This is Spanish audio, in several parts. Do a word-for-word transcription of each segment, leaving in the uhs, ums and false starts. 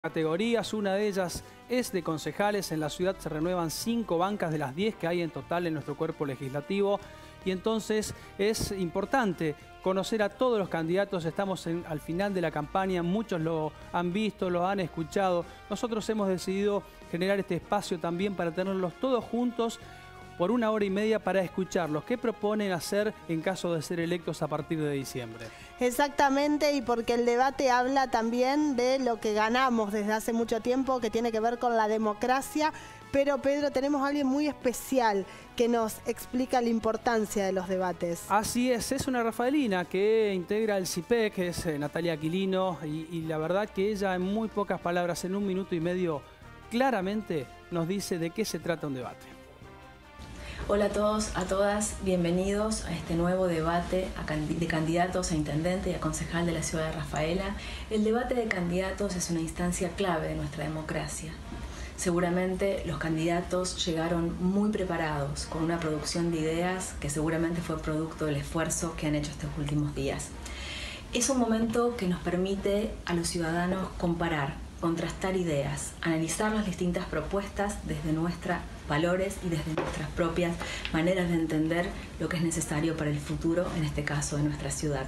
Categorías, una de ellas es de concejales. En la ciudad se renuevan cinco bancas de las diez que hay en total en nuestro cuerpo legislativo, y entonces es importante conocer a todos los candidatos. Estamos en, al final de la campaña, muchos lo han visto, lo han escuchado. Nosotros hemos decidido generar este espacio también para tenerlos todos juntos por una hora y media para escucharlos. ¿Qué proponen hacer en caso de ser electos a partir de diciembre? Exactamente, y porque el debate habla también de lo que ganamos desde hace mucho tiempo, que tiene que ver con la democracia. Pero, Pedro, tenemos a alguien muy especial que nos explica la importancia de los debates. Así es, es una rafaelina que integra el C I P E C, que es Natalia Aquilino, y, y la verdad que ella en muy pocas palabras, en un minuto y medio, claramente nos dice de qué se trata un debate. Hola a todos, a todas, bienvenidos a este nuevo debate de candidatos a intendente y a concejal de la ciudad de Rafaela. El debate de candidatos es una instancia clave de nuestra democracia. Seguramente los candidatos llegaron muy preparados, con una producción de ideas que seguramente fue producto del esfuerzo que han hecho estos últimos días. Es un momento que nos permite a los ciudadanos comparar, contrastar ideas, analizar las distintas propuestas desde nuestros valores y desde nuestras propias maneras de entender lo que es necesario para el futuro, en este caso de nuestra ciudad.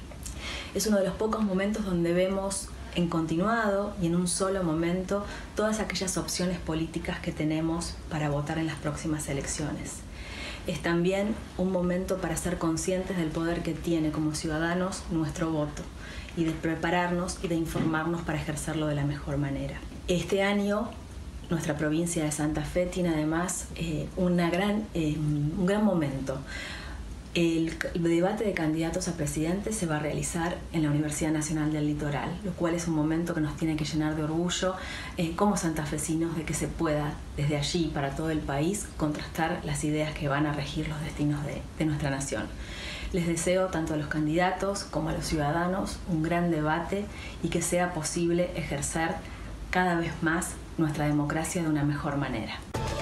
Es uno de los pocos momentos donde vemos en continuado y en un solo momento todas aquellas opciones políticas que tenemos para votar en las próximas elecciones. Es también un momento para ser conscientes del poder que tiene como ciudadanos nuestro voto y de prepararnos y de informarnos para ejercerlo de la mejor manera. Este año nuestra provincia de Santa Fe tiene además eh, una gran, eh, un gran momento. El, el debate de candidatos a presidente se va a realizar en la Universidad Nacional del Litoral, lo cual es un momento que nos tiene que llenar de orgullo eh, como santafesinos, de que se pueda desde allí para todo el país contrastar las ideas que van a regir los destinos de, de nuestra nación. Les deseo tanto a los candidatos como a los ciudadanos un gran debate y que sea posible ejercer cada vez más nuestra democracia de una mejor manera.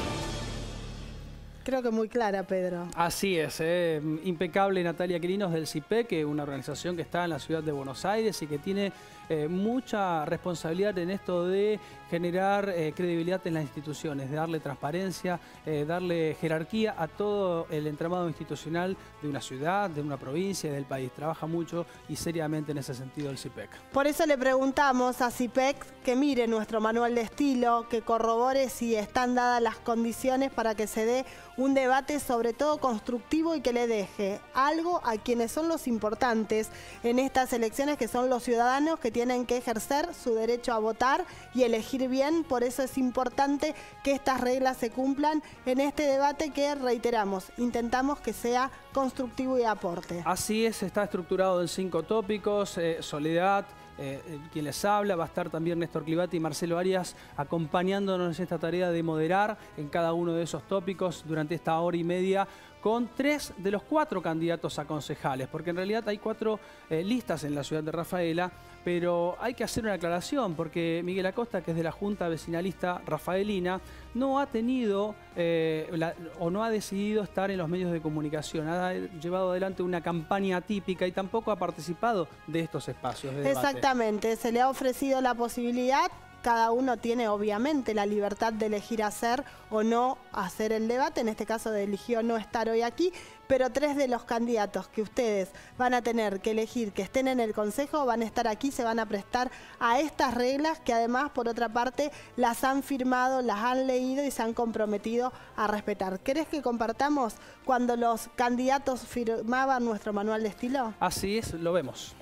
Creo que muy clara, Pedro. Así es, eh, impecable Natalia Aquilino del C I P E C, que es una organización que está en la ciudad de Buenos Aires y que tiene eh, mucha responsabilidad en esto de generar eh, credibilidad en las instituciones, de darle transparencia, eh, darle jerarquía a todo el entramado institucional de una ciudad, de una provincia y del país. Trabaja mucho y seriamente en ese sentido el C I P E C. Por eso le preguntamos a C I P E C que mire nuestro manual de estilo, que corrobore si están dadas las condiciones para que se dé un debate sobre todo constructivo y que le deje algo a quienes son los importantes en estas elecciones, que son los ciudadanos que tienen que ejercer su derecho a votar y elegir bien. Por eso es importante que estas reglas se cumplan en este debate que, reiteramos, intentamos que sea constructivo y aporte. Así es, está estructurado en cinco tópicos. eh, Soledad, Eh, quien les habla, va a estar también Néstor Clivati y Marcelo Arias acompañándonos en esta tarea de moderar en cada uno de esos tópicos durante esta hora y media con tres de los cuatro candidatos a concejales, porque en realidad hay cuatro eh, listas en la ciudad de Rafaela, pero hay que hacer una aclaración porque Miguel Acosta, que es de la Junta Vecinalista Rafaelina, no ha tenido eh, la, o no ha decidido estar en los medios de comunicación, ha llevado adelante una campaña atípica y tampoco ha participado de estos espacios de debate. Exactamente, se le ha ofrecido la posibilidad. Cada uno tiene obviamente la libertad de elegir hacer o no hacer el debate. En este caso eligió no estar hoy aquí, pero tres de los candidatos que ustedes van a tener que elegir que estén en el Consejo van a estar aquí, se van a prestar a estas reglas que además, por otra parte, las han firmado, las han leído y se han comprometido a respetar. ¿Querés que compartamos cuando los candidatos firmaban nuestro manual de estilo? Así es, lo vemos.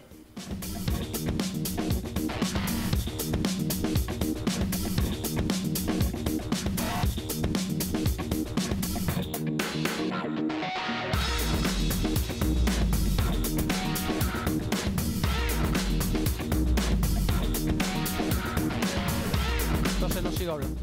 Entonces no sigo hablando.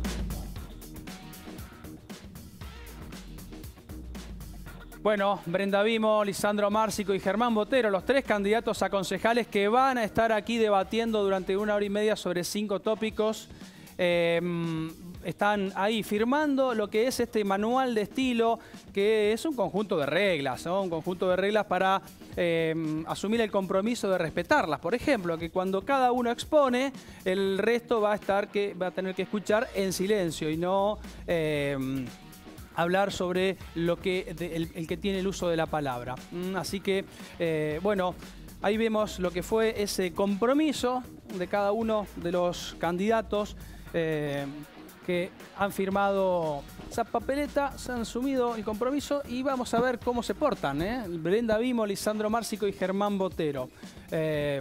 Bueno, Brenda Vimo, Lisandro Márcico y Germán Botero, los tres candidatos a concejales que van a estar aquí debatiendo durante una hora y media sobre cinco tópicos. eh, están ahí firmando lo que es este manual de estilo, que es un conjunto de reglas, ¿no? Un conjunto de reglas para eh, asumir el compromiso de respetarlas. Por ejemplo, que cuando cada uno expone, el resto va a, estar que, va a tener que escuchar en silencio y no eh, hablar sobre lo que, de, el, el que tiene el uso de la palabra. Así que, eh, bueno... Ahí vemos lo que fue ese compromiso de cada uno de los candidatos eh, que han firmado esa papeleta, se han asumido el compromiso y vamos a ver cómo se portan, ¿eh? Brenda Vimo, Lisandro Márcico y Germán Botero. Eh,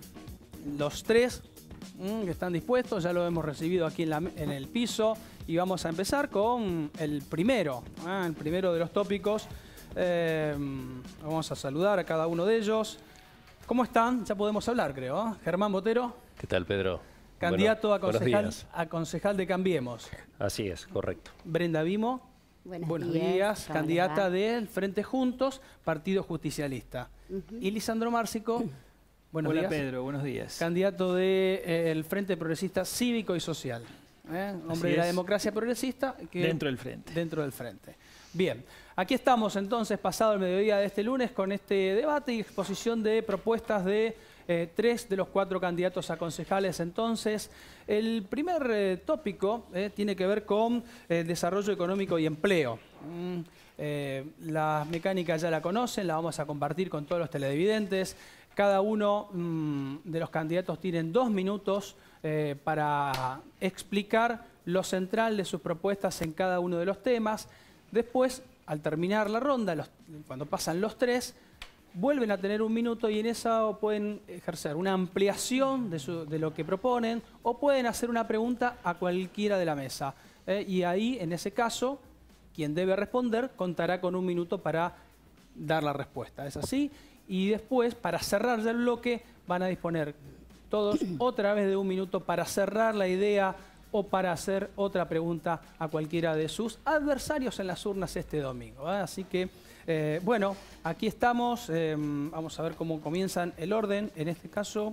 los tres mmm, que están dispuestos, ya lo hemos recibido aquí en, la, en el piso y vamos a empezar con el primero, ¿eh? el primero de los tópicos. Eh, vamos a saludar a cada uno de ellos. ¿Cómo están? Ya podemos hablar, creo. ¿eh? Germán Botero. ¿Qué tal, Pedro? Candidato bueno, a, concejal, a concejal de Cambiemos. Así es, correcto. Brenda Vimo. Buenos, Buenos días, días. Candidata del Frente Juntos, Partido Justicialista. Uh-huh. Y Lisandro Márcico. Buenos Hola, días. Pedro, buenos días. Candidato del eh, Frente Progresista Cívico y Social. ¿eh? Hombre de la democracia progresista. Que dentro del Frente. Dentro del Frente. Bien, aquí estamos entonces, pasado el mediodía de este lunes, con este debate y exposición de propuestas de eh, tres de los cuatro candidatos a concejales. Entonces, el primer eh, tópico eh, tiene que ver con eh, desarrollo económico y empleo. Mm, eh, la mecánica ya la conocen, la vamos a compartir con todos los televidentes. Cada uno mm, de los candidatos tienen dos minutos eh, para explicar lo central de sus propuestas en cada uno de los temas. Después, al terminar la ronda, los, cuando pasan los tres, vuelven a tener un minuto y en eso pueden ejercer una ampliación de, su, de lo que proponen o pueden hacer una pregunta a cualquiera de la mesa. ¿eh? Y ahí, en ese caso, quien debe responder contará con un minuto para dar la respuesta. ¿Es así? Y después, para cerrar ya el bloque, van a disponer todos otra vez de un minuto para cerrar la idea o para hacer otra pregunta a cualquiera de sus adversarios en las urnas este domingo. ¿eh? Así que, eh, bueno, aquí estamos. Eh, vamos a ver cómo comienzan el orden. En este caso,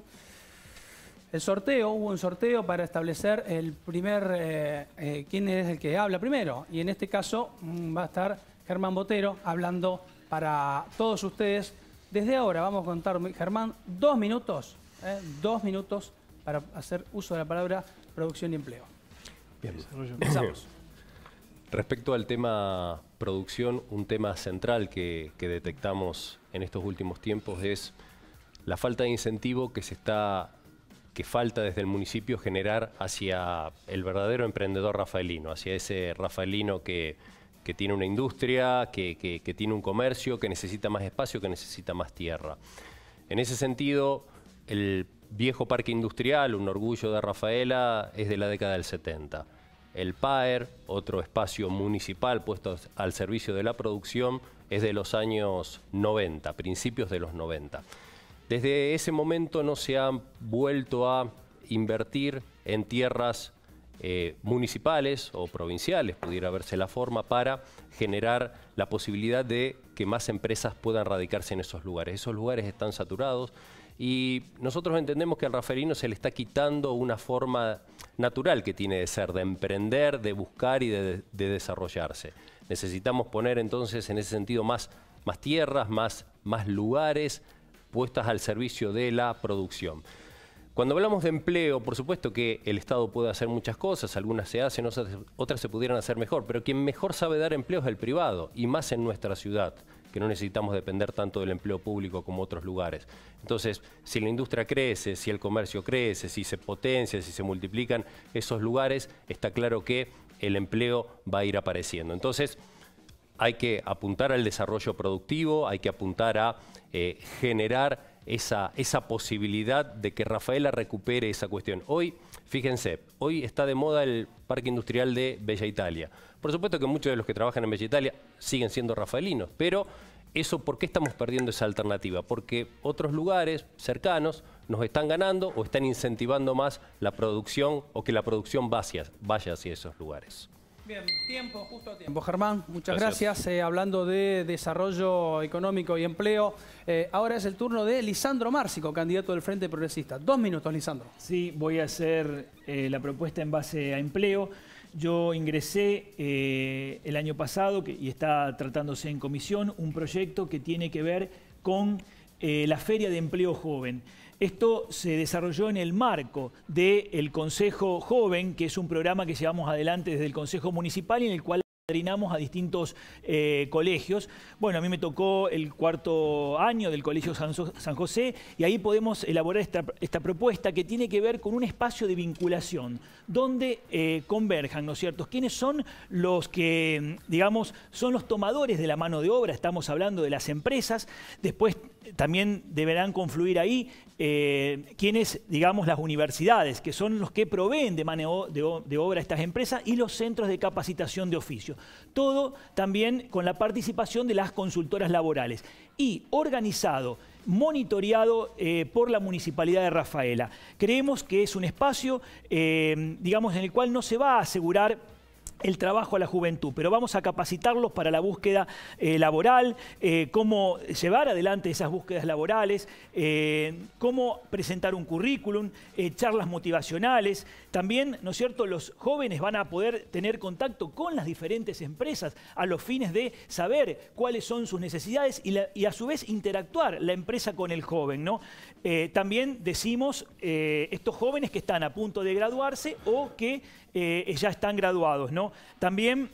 el sorteo. Hubo un sorteo para establecer el primer, eh, eh, quién es el que habla primero. Y en este caso mmm, va a estar Germán Botero hablando para todos ustedes. Desde ahora vamos a contar, Germán, dos minutos, ¿eh? dos minutos para hacer uso de la palabra producción y empleo. Bien. Empezamos. Respecto al tema producción, un tema central que, que detectamos en estos últimos tiempos es la falta de incentivo que se está, que falta desde el municipio generar hacia el verdadero emprendedor rafaelino, hacia ese rafaelino que, que tiene una industria, que, que, que tiene un comercio, que necesita más espacio, que necesita más tierra. En ese sentido, el viejo parque industrial, un orgullo de Rafaela, es de la década del setenta. El P A E R, otro espacio municipal puesto al servicio de la producción, es de los años noventa, principios de los noventa. Desde ese momento no se han vuelto a invertir en tierras eh, municipales o provinciales, pudiera verse la forma, para generar la posibilidad de que más empresas puedan radicarse en esos lugares. Esos lugares están saturados. Y nosotros entendemos que al rafaelino se le está quitando una forma natural que tiene de ser, de emprender, de buscar y de, de desarrollarse. Necesitamos poner entonces en ese sentido más, más tierras, más, más lugares puestas al servicio de la producción. Cuando hablamos de empleo, por supuesto que el Estado puede hacer muchas cosas, algunas se hacen, otras se pudieran hacer mejor, pero quien mejor sabe dar empleo es el privado, y más en nuestra ciudad, que no necesitamos depender tanto del empleo público como otros lugares. Entonces, si la industria crece, si el comercio crece, si se potencia, si se multiplican esos lugares, está claro que el empleo va a ir apareciendo. Entonces, hay que apuntar al desarrollo productivo, hay que apuntar a eh, generar esa, esa posibilidad de que Rafaela recupere esa cuestión. Hoy, fíjense, hoy está de moda el Parque Industrial de Bella Italia. Por supuesto que muchos de los que trabajan en Bella Italia siguen siendo rafaelinos, pero eso, ¿por qué estamos perdiendo esa alternativa? Porque otros lugares cercanos nos están ganando o están incentivando más la producción o que la producción vaya hacia, vaya hacia esos lugares. Bien, tiempo, justo a tiempo. Germán, muchas gracias. gracias. Eh, hablando de desarrollo económico y empleo, eh, ahora es el turno de Lisandro Márcico, candidato del Frente Progresista. Dos minutos, Lisandro. Sí, voy a hacer eh, la propuesta en base a empleo. Yo ingresé eh, el año pasado, que, y está tratándose en comisión, un proyecto que tiene que ver con eh, la Feria de Empleo Joven. Esto se desarrolló en el marco del Consejo Joven, que es un programa que llevamos adelante desde el Consejo Municipal y en el cual apadrinamos a distintos eh, colegios. Bueno, a mí me tocó el cuarto año del Colegio San, San José y ahí podemos elaborar esta, esta propuesta que tiene que ver con un espacio de vinculación donde eh, converjan, ¿no es cierto?, quiénes son los que, digamos, son los tomadores de la mano de obra. Estamos hablando de las empresas. Después también deberán confluir ahí eh, quienes, digamos, las universidades, que son los que proveen de mano de, de obra a estas empresas, y los centros de capacitación de oficio. Todo también con la participación de las consultoras laborales y organizado, monitoreado eh, por la Municipalidad de Rafaela. Creemos que es un espacio, eh, digamos, en el cual no se va a asegurar el trabajo a la juventud, pero vamos a capacitarlos para la búsqueda eh, laboral, eh, cómo llevar adelante esas búsquedas laborales, eh, cómo presentar un currículum, eh, charlas motivacionales. También, ¿no es cierto?, los jóvenes van a poder tener contacto con las diferentes empresas a los fines de saber cuáles son sus necesidades y, la, y a su vez interactuar la empresa con el joven, ¿no? Eh, también decimos eh, estos jóvenes que están a punto de graduarse o que eh, ya están graduados, ¿no? También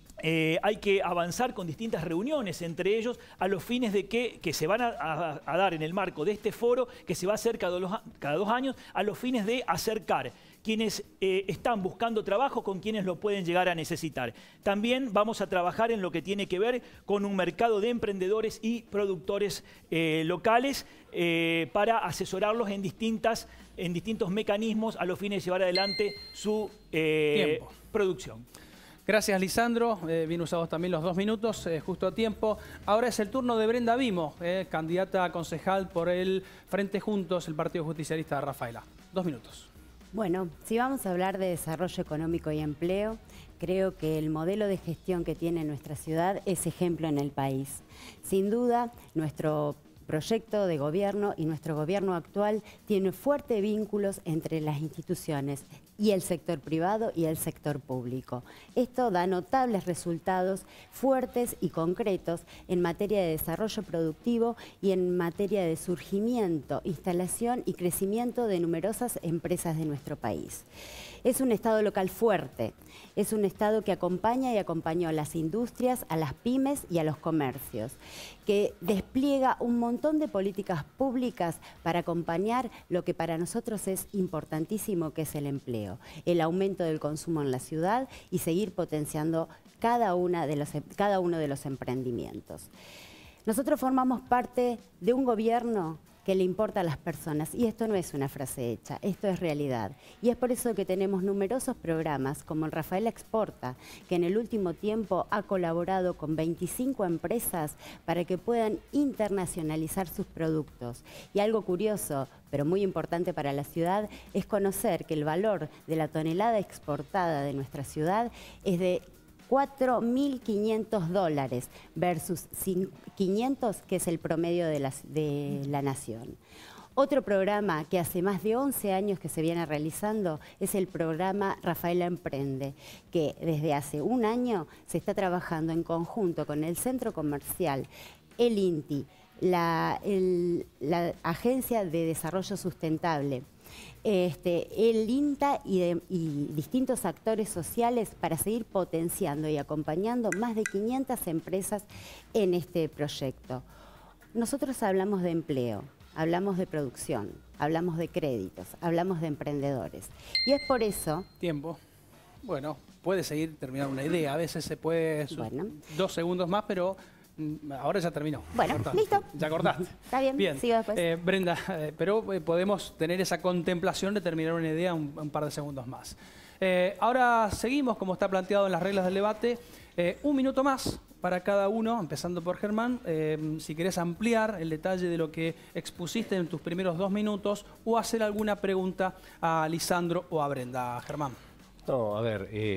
eh, hay que avanzar con distintas reuniones entre ellos a los fines de que, que se van a, a, a dar en el marco de este foro que se va a hacer cada dos, cada dos años a los fines de acercar quienes eh, están buscando trabajo con quienes lo pueden llegar a necesitar. También vamos a trabajar en lo que tiene que ver con un mercado de emprendedores y productores eh, locales eh, para asesorarlos en, distintas, en distintos mecanismos a los fines de llevar adelante su eh, producción. Gracias, Lisandro. Eh, bien usados también los dos minutos, eh, justo a tiempo. Ahora es el turno de Brenda Vimo, eh, candidata a concejal por el Frente Juntos, el Partido Justicialista de Rafaela. Dos minutos. Bueno, si vamos a hablar de desarrollo económico y empleo, creo que el modelo de gestión que tiene nuestra ciudad es ejemplo en el país. Sin duda, nuestro proyecto de gobierno y nuestro gobierno actual tiene fuertes vínculos entre las instituciones y el sector privado y el sector público. Esto da notables resultados fuertes y concretos en materia de desarrollo productivo y en materia de surgimiento, instalación y crecimiento de numerosas empresas de nuestro país. Es un Estado local fuerte, es un Estado que acompaña y acompañó a las industrias, a las pymes y a los comercios, que despliega un montón de políticas públicas para acompañar lo que para nosotros es importantísimo, que es el empleo, el aumento del consumo en la ciudad y seguir potenciando cada, una de los, cada uno de los emprendimientos. Nosotros formamos parte de un gobierno que le importa a las personas, y esto no es una frase hecha, esto es realidad. Y es por eso que tenemos numerosos programas como el Rafaela Exporta, que en el último tiempo ha colaborado con veinticinco empresas para que puedan internacionalizar sus productos. Y algo curioso, pero muy importante para la ciudad, es conocer que el valor de la tonelada exportada de nuestra ciudad es de cuatro mil quinientos dólares versus quinientos, que es el promedio de la, de la nación. Otro programa que hace más de once años que se viene realizando es el programa Rafaela Emprende, que desde hace un año se está trabajando en conjunto con el Centro Comercial, el INTI, la, el, la Agencia de Desarrollo Sustentable, Este, el INTA y, de, y distintos actores sociales para seguir potenciando y acompañando más de quinientas empresas en este proyecto. Nosotros hablamos de empleo, hablamos de producción, hablamos de créditos, hablamos de emprendedores. Y es por eso... Tiempo. Bueno, puede seguir terminando una idea. A veces se puede... Bueno. Dos segundos más, pero... Ahora ya terminó. Bueno, cortaste. Listo. Ya cortaste. Está bien, bien. Sigo después. Eh, Brenda, eh, pero eh, podemos tener esa contemplación de terminar una idea un, un par de segundos más. Eh, ahora seguimos, como está planteado en las reglas del debate, eh, un minuto más para cada uno, empezando por Germán. Eh, si querés ampliar el detalle de lo que expusiste en tus primeros dos minutos o hacer alguna pregunta a Lisandro o a Brenda. Germán. No, a ver... Eh...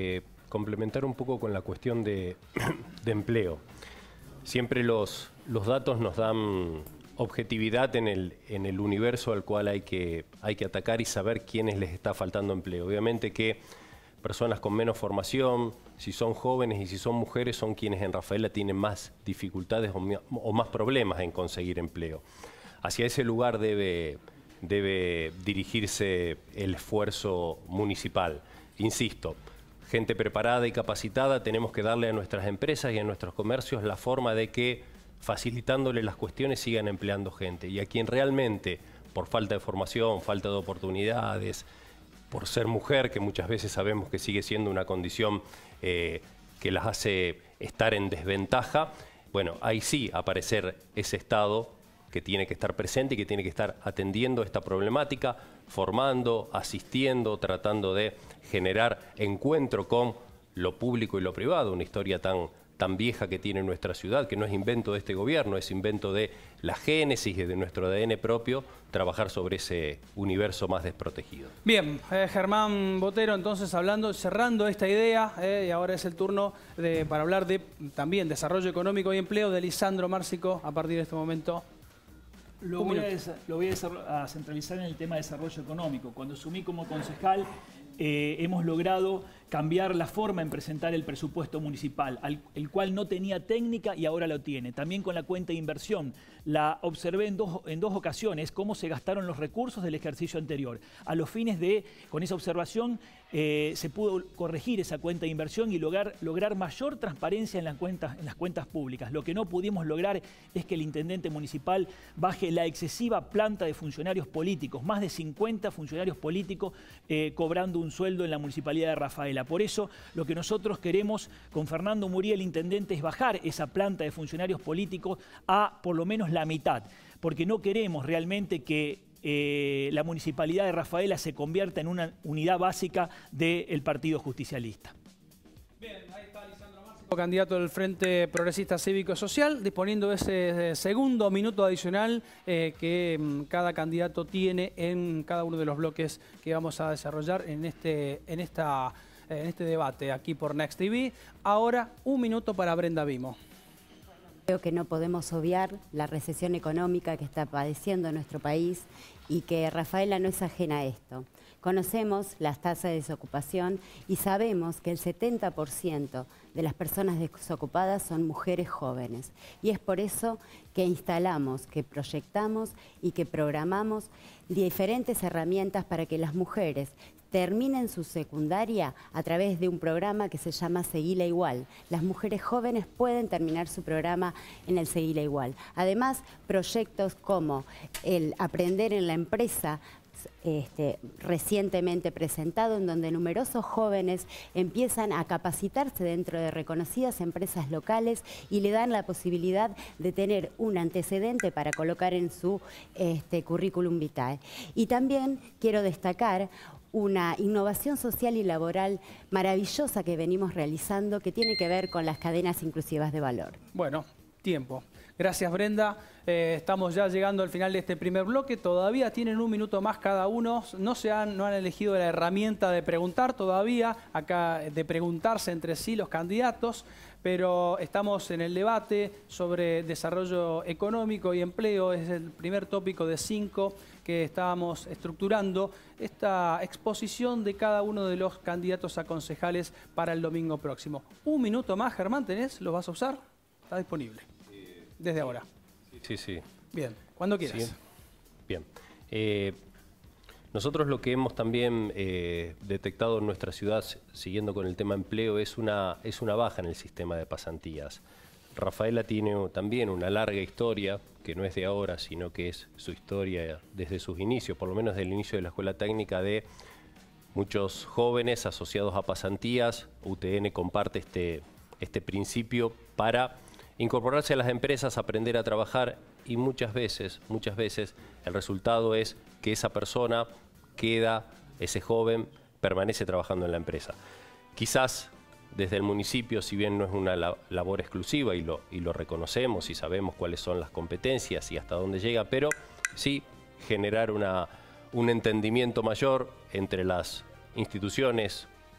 complementar un poco con la cuestión de, de empleo. Siempre los, los datos nos dan objetividad en el, en el universo al cual hay que, hay que atacar y saber quiénes les está faltando empleo. Obviamente que personas con menos formación, si son jóvenes y si son mujeres, son quienes en Rafaela tienen más dificultades o, o más problemas en conseguir empleo. Hacia ese lugar debe, debe dirigirse el esfuerzo municipal. Insisto, gente preparada y capacitada, tenemos que darle a nuestras empresas y a nuestros comercios la forma de que, facilitándole las cuestiones, sigan empleando gente. Y a quien realmente, por falta de formación, falta de oportunidades, por ser mujer, que muchas veces sabemos que sigue siendo una condición eh, que las hace estar en desventaja, bueno, ahí sí aparecer ese Estado que tiene que estar presente y que tiene que estar atendiendo esta problemática, formando, asistiendo, tratando de generar encuentro con lo público y lo privado, una historia tan, tan vieja que tiene nuestra ciudad, que no es invento de este gobierno, es invento de la génesis y de nuestro A D N propio, trabajar sobre ese universo más desprotegido. Bien, eh, Germán Botero, entonces hablando, cerrando esta idea, eh, y ahora es el turno de, para hablar de también desarrollo económico y empleo de Lisandro Márcico a partir de este momento. Lo voy, a, lo voy a, a centralizar en el tema de desarrollo económico. Cuando asumí como concejal, eh, hemos logrado cambiar la forma en presentar el presupuesto municipal, al, el cual no tenía técnica y ahora lo tiene. También con la cuenta de inversión. La observé en dos, en dos ocasiones cómo se gastaron los recursos del ejercicio anterior. A los fines de, con esa observación, eh, se pudo corregir esa cuenta de inversión y lograr, lograr mayor transparencia en las, cuentas, en las cuentas públicas. Lo que no pudimos lograr es que el intendente municipal baje la excesiva planta de funcionarios políticos, más de cincuenta funcionarios políticos eh, cobrando un sueldo en la municipalidad de Rafaela. Por eso, lo que nosotros queremos con Fernando Muriel, intendente, es bajar esa planta de funcionarios políticos a por lo menos la mitad, porque no queremos realmente que eh, la municipalidad de Rafaela se convierta en una unidad básica del Partido Justicialista. Bien, ahí está Lisandro Márcico, candidato del Frente Progresista Cívico Social, disponiendo de ese segundo minuto adicional eh, que mm, cada candidato tiene en cada uno de los bloques que vamos a desarrollar en este, en esta, en este debate aquí por Next T V. Ahora, un minuto para Brenda Vimo. Creo que no podemos obviar la recesión económica que está padeciendo nuestro país y que Rafaela no es ajena a esto. Conocemos las tasas de desocupación y sabemos que el setenta por ciento de las personas desocupadas son mujeres jóvenes. Y es por eso que instalamos, que proyectamos y que programamos diferentes herramientas para que las mujeres terminen su secundaria a través de un programa que se llama Seguila Igual. Las mujeres jóvenes pueden terminar su programa en el Seguila Igual. Además, proyectos como el Aprender en la Empresa, Este, recientemente presentado, en donde numerosos jóvenes empiezan a capacitarse dentro de reconocidas empresas locales y le dan la posibilidad de tener un antecedente para colocar en su este, currículum vitae. Y también quiero destacar una innovación social y laboral maravillosa que venimos realizando, que tiene que ver con las cadenas inclusivas de valor. Bueno, tiempo. Gracias, Brenda. Eh, estamos ya llegando al final de este primer bloque. Todavía tienen un minuto más cada uno. No, se han, no han elegido la herramienta de preguntar todavía, acá de preguntarse entre sí los candidatos, pero estamos en el debate sobre desarrollo económico y empleo. Es el primer tópico de cinco que estábamos estructurando esta exposición de cada uno de los candidatos a concejales para el domingo próximo. Un minuto más, Germán, ¿tenés? ¿Lo vas a usar? Está disponible. Desde ahora. Sí, sí. Bien, cuando quieras. Sí. Bien. Eh, nosotros lo que hemos también eh, detectado en nuestra ciudad, siguiendo con el tema empleo, es una, es una baja en el sistema de pasantías. Rafaela tiene también una larga historia, que no es de ahora, sino que es su historia desde sus inicios, por lo menos desde el inicio de la escuela técnica, de muchos jóvenes asociados a pasantías. U T N comparte este, este principio para incorporarse a las empresas, aprender a trabajar, y muchas veces, muchas veces el resultado es que esa persona queda, ese joven permanece trabajando en la empresa. Quizás desde el municipio, si bien no es una labor exclusiva y lo, y lo reconocemos y sabemos cuáles son las competencias y hasta dónde llega, pero sí generar una, un entendimiento mayor entre las instituciones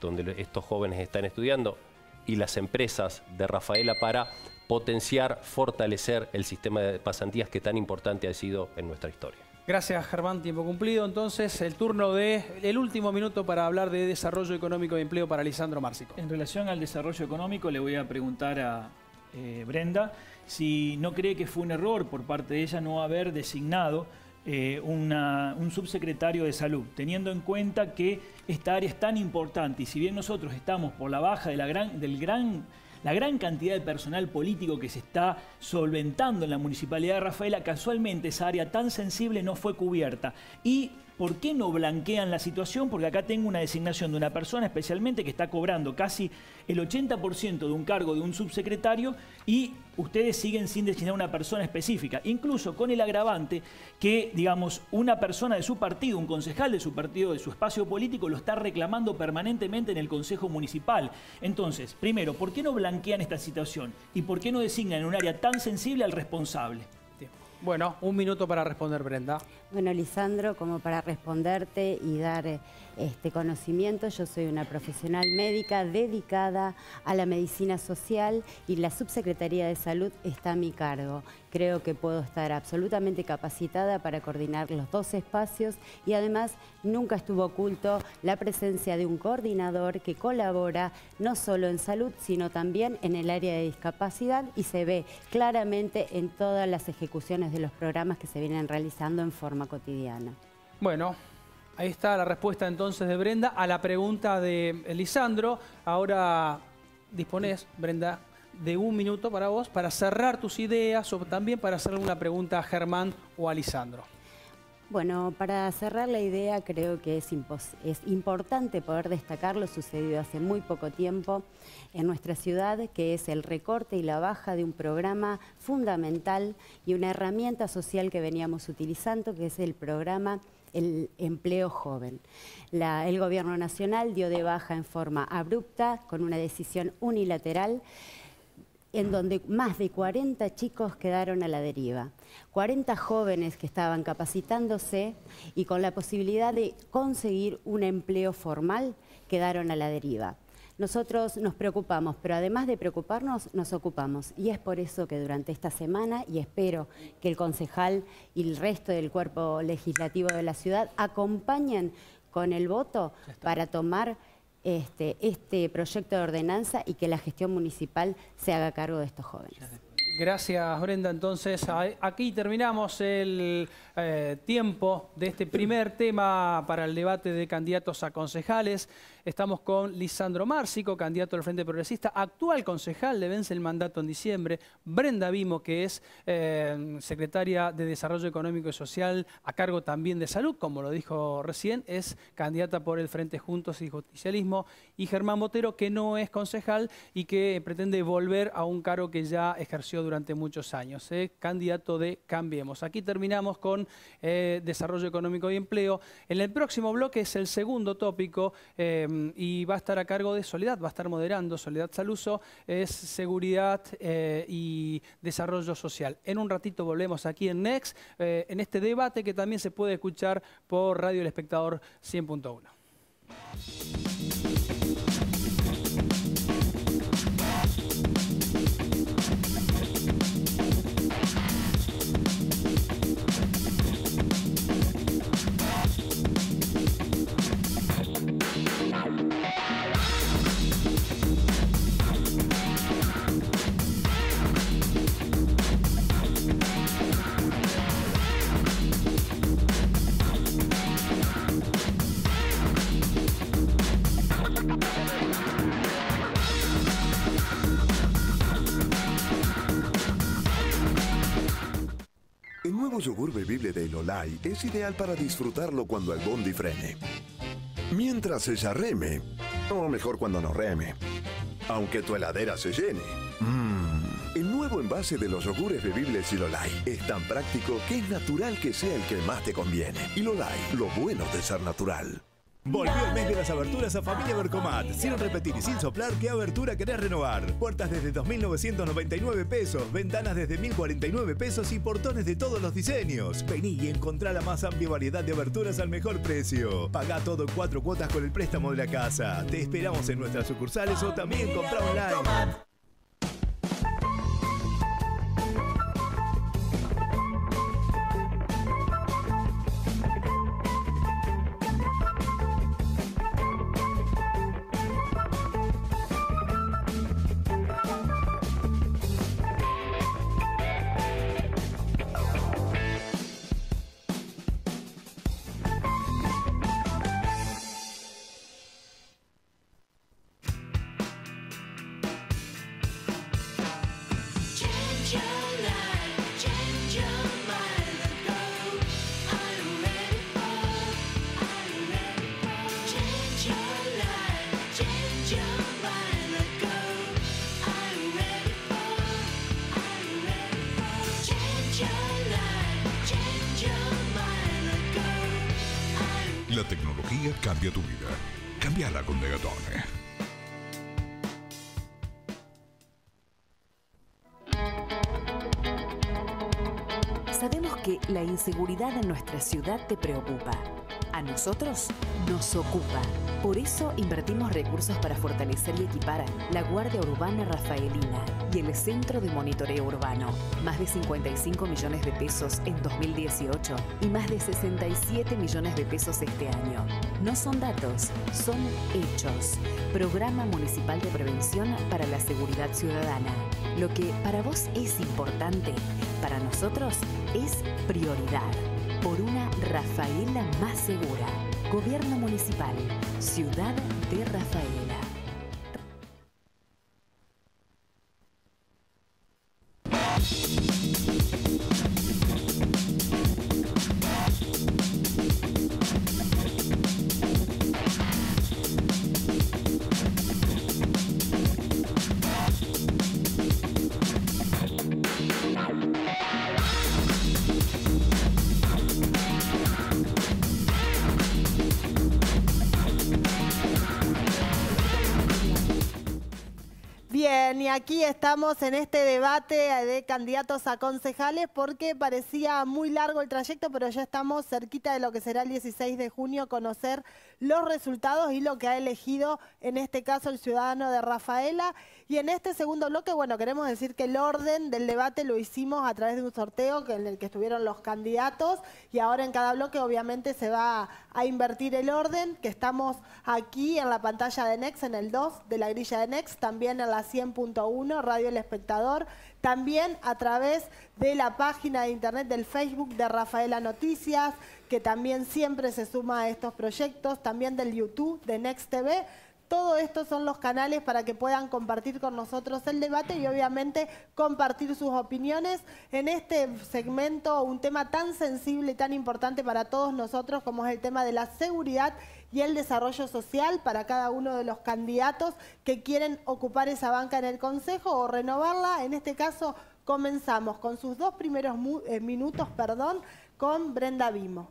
donde estos jóvenes están estudiando, y las empresas de Rafaela para potenciar, fortalecer el sistema de pasantías que tan importante ha sido en nuestra historia. Gracias, Germán. Tiempo cumplido. Entonces, el turno de el último minuto para hablar de desarrollo económico y empleo para Lisandro Márcico. En relación al desarrollo económico, le voy a preguntar a eh, Brenda si no cree que fue un error por parte de ella no haber designado eh, una, un subsecretario de salud, teniendo en cuenta que esta área es tan importante y si bien nosotros estamos por la baja de la gran, del gran... la gran cantidad de personal político que se está solventando en la Municipalidad de Rafaela, casualmente esa área tan sensible no fue cubierta. ¿Y por qué no blanquean la situación? Porque acá tengo una designación de una persona especialmente que está cobrando casi el ochenta por ciento de un cargo de un subsecretario y ustedes siguen sin designar una persona específica. Incluso con el agravante que, digamos, una persona de su partido, un concejal de su partido, de su espacio político, lo está reclamando permanentemente en el Consejo Municipal. Entonces, primero, ¿por qué no blanquean esta situación? ¿Y por qué no designan en un área tan sensible al responsable? Bueno, un minuto para responder, Brenda. Bueno, Lisandro, como para responderte y dar este conocimiento, yo soy una profesional médica dedicada a la medicina social y la Subsecretaría de Salud está a mi cargo. Creo que puedo estar absolutamente capacitada para coordinar los dos espacios y además nunca estuvo oculto la presencia de un coordinador que colabora no solo en salud, sino también en el área de discapacidad y se ve claramente en todas las ejecuciones de los programas que se vienen realizando en forma cotidiana. Bueno, ahí está la respuesta entonces de Brenda a la pregunta de Lisandro. Ahora disponés, Brenda, de un minuto para vos, para cerrar tus ideas o también para hacerle una pregunta a Germán o a Lisandro. Bueno, para cerrar la idea, creo que es, es importante poder destacar lo sucedido hace muy poco tiempo en nuestra ciudad, que es el recorte y la baja de un programa fundamental y una herramienta social que veníamos utilizando, que es el programa El Empleo Joven. La, el Gobierno Nacional dio de baja en forma abrupta, con una decisión unilateral, en donde más de cuarenta chicos quedaron a la deriva. cuarenta jóvenes que estaban capacitándose y con la posibilidad de conseguir un empleo formal quedaron a la deriva. Nosotros nos preocupamos, pero además de preocuparnos, nos ocupamos. Y es por eso que durante esta semana, y espero que el concejal y el resto del cuerpo legislativo de la ciudad acompañen con el voto para tomar Este, este proyecto de ordenanza y que la gestión municipal se haga cargo de estos jóvenes. Gracias, Brenda. Entonces, aquí terminamos el eh, tiempo de este primer tema para el debate de candidatos a concejales. Estamos con Lisandro Márcico, candidato del Frente Progresista, actual concejal, le vence el mandato en diciembre. Brenda Vimo, que es eh, secretaria de Desarrollo Económico y Social, a cargo también de Salud, como lo dijo recién, es candidata por el Frente Juntos y Justicialismo. Y Germán Botero, que no es concejal y que pretende volver a un cargo que ya ejerció durante muchos años, ¿eh? Candidato de Cambiemos. Aquí terminamos con eh, Desarrollo Económico y Empleo. En el próximo bloque es el segundo tópico eh, y va a estar a cargo de Soledad, va a estar moderando Soledad Saluso, es Seguridad eh, y Desarrollo Social. En un ratito volvemos aquí en Next, eh, en este debate que también se puede escuchar por Radio El Espectador cien punto uno. El nuevo yogur bebible de Lolay es ideal para disfrutarlo cuando el bondi frene. Mientras ella reme, o mejor cuando no reme. Aunque tu heladera se llene. Mmm. El nuevo envase de los yogures bebibles Lolay es tan práctico que es natural que sea el que más te conviene. Y Lolay, lo bueno de ser natural. Volvió el mes de las aberturas a Familia Vercomat. Sin repetir y sin soplar, ¿qué abertura querés renovar? Puertas desde dos mil novecientos noventa y nueve pesos, ventanas desde mil cuarenta y nueve pesos y portones de todos los diseños. Vení y encontrá la más amplia variedad de aberturas al mejor precio. Pagá todo en cuatro cuotas con el préstamo de la casa. Te esperamos en nuestras sucursales o también comprá online. La tecnología cambia tu vida. Cámbiala con Degatone. Sabemos que la inseguridad en nuestra ciudad te preocupa. A nosotros nos ocupa. Por eso invertimos recursos para fortalecer y equipar la Guardia Urbana Rafaelina y el Centro de Monitoreo Urbano. Más de cincuenta y cinco millones de pesos en dos mil dieciocho y más de sesenta y siete millones de pesos este año. No son datos, son hechos. Programa Municipal de Prevención para la Seguridad Ciudadana. Lo que para vos es importante, para nosotros es prioridad. Por una Rafaela más segura. Gobierno Municipal, Ciudad de Rafaela. Bien, y aquí estamos en este debate de candidatos a concejales porque parecía muy largo el trayecto, pero ya estamos cerquita de lo que será el dieciséis de junio, conocer los resultados y lo que ha elegido en este caso el ciudadano de Rafaela. Y en este segundo bloque, bueno, queremos decir que el orden del debate lo hicimos a través de un sorteo en el que estuvieron los candidatos y ahora en cada bloque obviamente se va a invertir el orden, que estamos aquí en la pantalla de Next, en el dos de la grilla de Next, también en la cien punto uno, Radio El Espectador, también a través de la página de internet del Facebook de Rafaela Noticias, que también siempre se suma a estos proyectos, también del YouTube de Next T V. Todo esto son los canales para que puedan compartir con nosotros el debate y obviamente compartir sus opiniones en este segmento, un tema tan sensible y tan importante para todos nosotros como es el tema de la seguridad y el desarrollo social para cada uno de los candidatos que quieren ocupar esa banca en el Consejo o renovarla. En este caso comenzamos con sus dos primeros eh, minutos, perdón, con Brenda Vimo.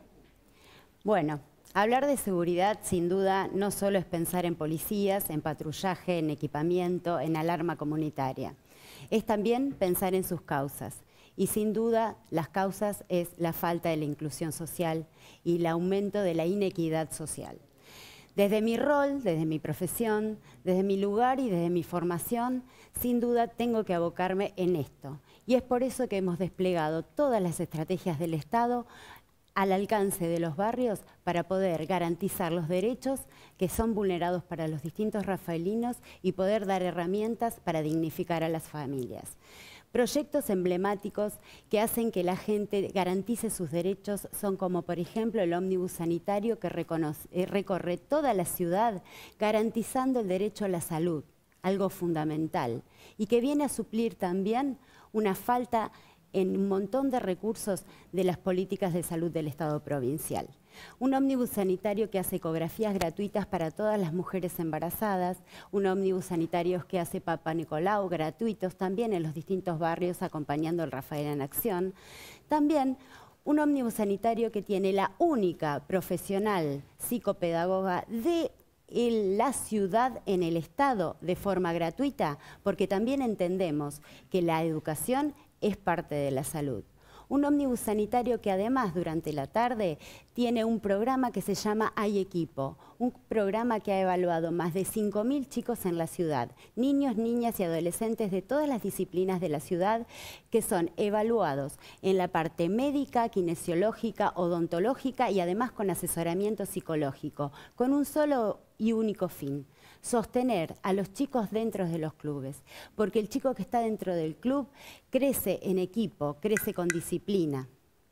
Bueno. Hablar de seguridad, sin duda, no solo es pensar en policías, en patrullaje, en equipamiento, en alarma comunitaria. Es también pensar en sus causas. Y sin duda, las causas es la falta de la inclusión social y el aumento de la inequidad social. Desde mi rol, desde mi profesión, desde mi lugar y desde mi formación, sin duda tengo que abocarme en esto. Y es por eso que hemos desplegado todas las estrategias del Estado al alcance de los barrios para poder garantizar los derechos que son vulnerados para los distintos rafaelinos y poder dar herramientas para dignificar a las familias. Proyectos emblemáticos que hacen que la gente garantice sus derechos son como, por ejemplo, el ómnibus sanitario que reconoce, eh, recorre toda la ciudad garantizando el derecho a la salud, algo fundamental, y que viene a suplir también una falta en un montón de recursos de las políticas de salud del Estado provincial. Un ómnibus sanitario que hace ecografías gratuitas para todas las mujeres embarazadas, un ómnibus sanitario que hace Papá Nicolau gratuitos también en los distintos barrios acompañando al Rafaela en Acción. También Un ómnibus sanitario que tiene la única profesional psicopedagoga de en la ciudad, en el Estado, de forma gratuita, porque también entendemos que la educación es parte de la salud. Un ómnibus sanitario que además durante la tarde tiene un programa que se llama Hay Equipo, un programa que ha evaluado más de cinco mil chicos en la ciudad, niños, niñas y adolescentes de todas las disciplinas de la ciudad, que son evaluados en la parte médica, kinesiológica, odontológica y además con asesoramiento psicológico, con un solo y único fin: sostener a los chicos dentro de los clubes, porque el chico que está dentro del club crece en equipo, crece con disciplina.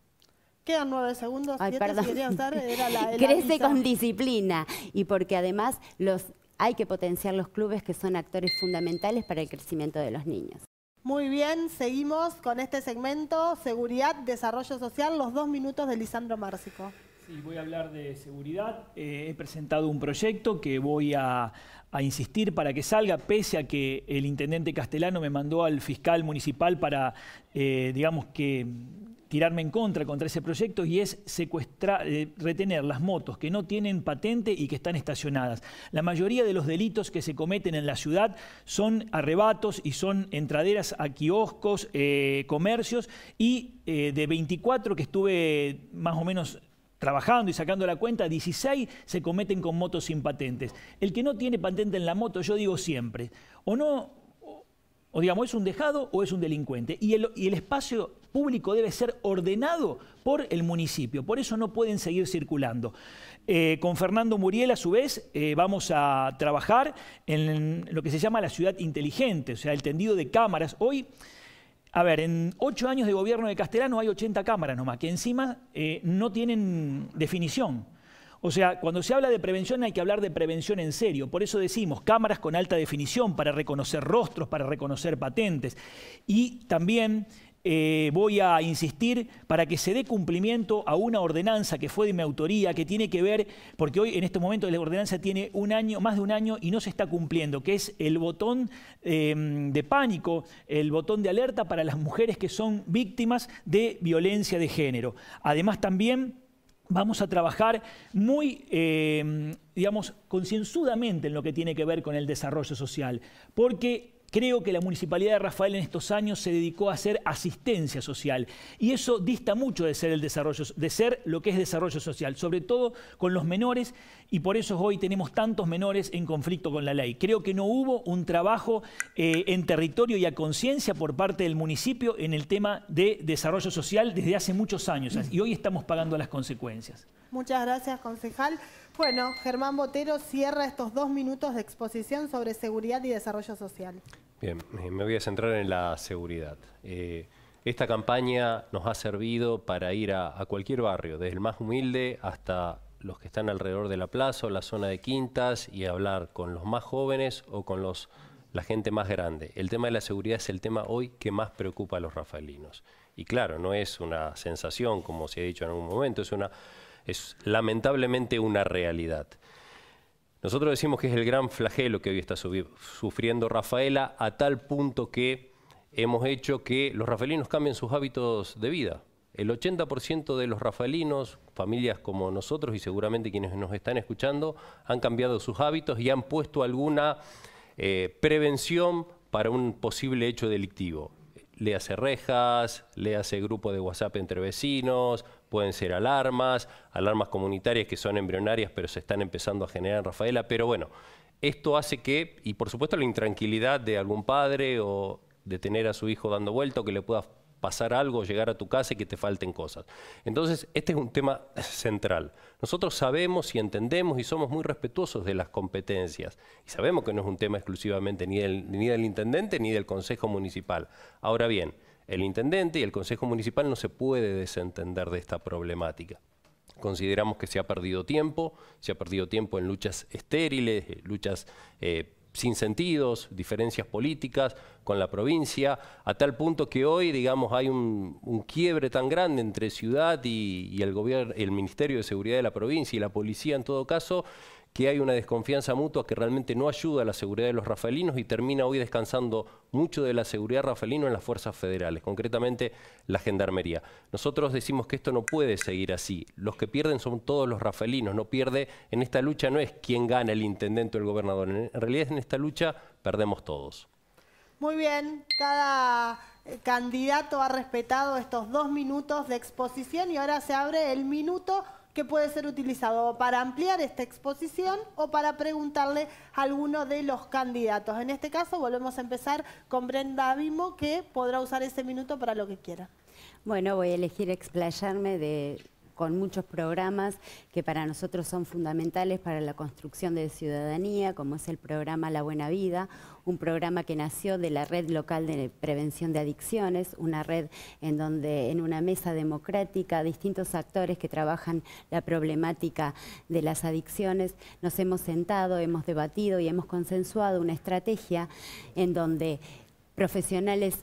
Quedan nueve segundos. Ay, siete, perdón. si querían usar, era la, el crece aviso. con disciplina y porque además los, hay que potenciar los clubes, que son actores fundamentales para el crecimiento de los niños. Muy bien, seguimos con este segmento, seguridad, desarrollo social, los dos minutos de Lisandro Márcico. Sí, voy a hablar de seguridad. Eh, he presentado un proyecto que voy a, a insistir para que salga, pese a que el intendente Castellano me mandó al fiscal municipal para, eh, digamos que, tirarme en contra contra ese proyecto, y es secuestrar, eh, retener las motos que no tienen patente y que están estacionadas. La mayoría de los delitos que se cometen en la ciudad son arrebatos y son entraderas a kioscos, eh, comercios, y eh, de veinticuatro que estuve más o menos trabajando y sacando la cuenta, dieciséis se cometen con motos sin patentes. El que no tiene patente en la moto, yo digo siempre, o no, o, o digamos, es un dejado o es un delincuente. Y el, y el espacio público debe ser ordenado por el municipio, por eso no pueden seguir circulando. Eh, con Fernando Muriel, a su vez, eh, vamos a trabajar en lo que se llama la ciudad inteligente, o sea, el tendido de cámaras. Hoy, a ver, en ocho años de gobierno de Castellano hay ochenta cámaras nomás, que encima eh, no tienen definición. O sea, cuando se habla de prevención hay que hablar de prevención en serio. Por eso decimos cámaras con alta definición para reconocer rostros, para reconocer patentes. Y también eh, voy a insistir para que se dé cumplimiento a una ordenanza que fue de mi autoría, que tiene que ver, porque hoy en este momento la ordenanza tiene un año, más de un año y no se está cumpliendo, que es el botón eh, de pánico, el botón de alerta para las mujeres que son víctimas de violencia de género. Además también vamos a trabajar muy, eh, digamos, concienzudamente en lo que tiene que ver con el desarrollo social, porque creo que la Municipalidad de Rafaela en estos años se dedicó a hacer asistencia social, y eso dista mucho de ser el desarrollo, de ser lo que es desarrollo social, sobre todo con los menores, y por eso hoy tenemos tantos menores en conflicto con la ley. Creo que no hubo un trabajo eh, en territorio y a conciencia por parte del municipio en el tema de desarrollo social desde hace muchos años, y hoy estamos pagando las consecuencias. Muchas gracias, concejal. Bueno, Germán Botero cierra estos dos minutos de exposición sobre seguridad y desarrollo social. Bien, me voy a centrar en la seguridad. Eh, esta campaña nos ha servido para ir a, a cualquier barrio, desde el más humilde hasta los que están alrededor de la plaza o la zona de Quintas, y hablar con los más jóvenes o con los, la gente más grande. El tema de la seguridad es el tema hoy que más preocupa a los rafaelinos. Y claro, no es una sensación, como se ha dicho en algún momento, es, una, es lamentablemente una realidad. Nosotros decimos que es el gran flagelo que hoy está sufriendo Rafaela, a tal punto que hemos hecho que los rafaelinos cambien sus hábitos de vida. El ochenta por ciento de los rafaelinos, familias como nosotros y seguramente quienes nos están escuchando, han cambiado sus hábitos y han puesto alguna eh, prevención para un posible hecho delictivo. Le hace rejas, le hace grupo de WhatsApp entre vecinos, pueden ser alarmas, alarmas comunitarias que son embrionarias pero se están empezando a generar en Rafaela. Pero bueno, esto hace que, y por supuesto la intranquilidad de algún padre o de tener a su hijo dando vuelta o que le pueda pasar algo, llegar a tu casa y que te falten cosas. Entonces, este es un tema central. Nosotros sabemos y entendemos y somos muy respetuosos de las competencias. Y sabemos que no es un tema exclusivamente ni del, ni del intendente ni del Consejo Municipal. Ahora bien, el intendente y el Consejo Municipal no se puede desentender de esta problemática. Consideramos que se ha perdido tiempo, se ha perdido tiempo en luchas estériles, luchas eh, sin sentidos, diferencias políticas con la provincia, a tal punto que hoy, digamos, hay un, un quiebre tan grande entre ciudad y, y el gobierno, el Ministerio de Seguridad de la provincia y la policía en todo caso, que hay una desconfianza mutua que realmente no ayuda a la seguridad de los rafaelinos y termina hoy descansando mucho de la seguridad rafaelina en las fuerzas federales, concretamente la Gendarmería. Nosotros decimos que esto no puede seguir así. Los que pierden son todos los rafaelinos. No pierde en esta lucha, no es quién gana, el intendente o el gobernador. En realidad en esta lucha perdemos todos. Muy bien, cada candidato ha respetado estos dos minutos de exposición y ahora se abre el minuto que puede ser utilizado para ampliar esta exposición o para preguntarle a alguno de los candidatos. En este caso volvemos a empezar con Brenda Abimo, que podrá usar ese minuto para lo que quiera. Bueno, voy a elegir explayarme de... con muchos programas que para nosotros son fundamentales para la construcción de ciudadanía, como es el programa La Buena Vida, un programa que nació de la Red Local de Prevención de Adicciones, una red en donde en una mesa democrática distintos actores que trabajan la problemática de las adicciones nos hemos sentado, hemos debatido y hemos consensuado una estrategia en donde profesionales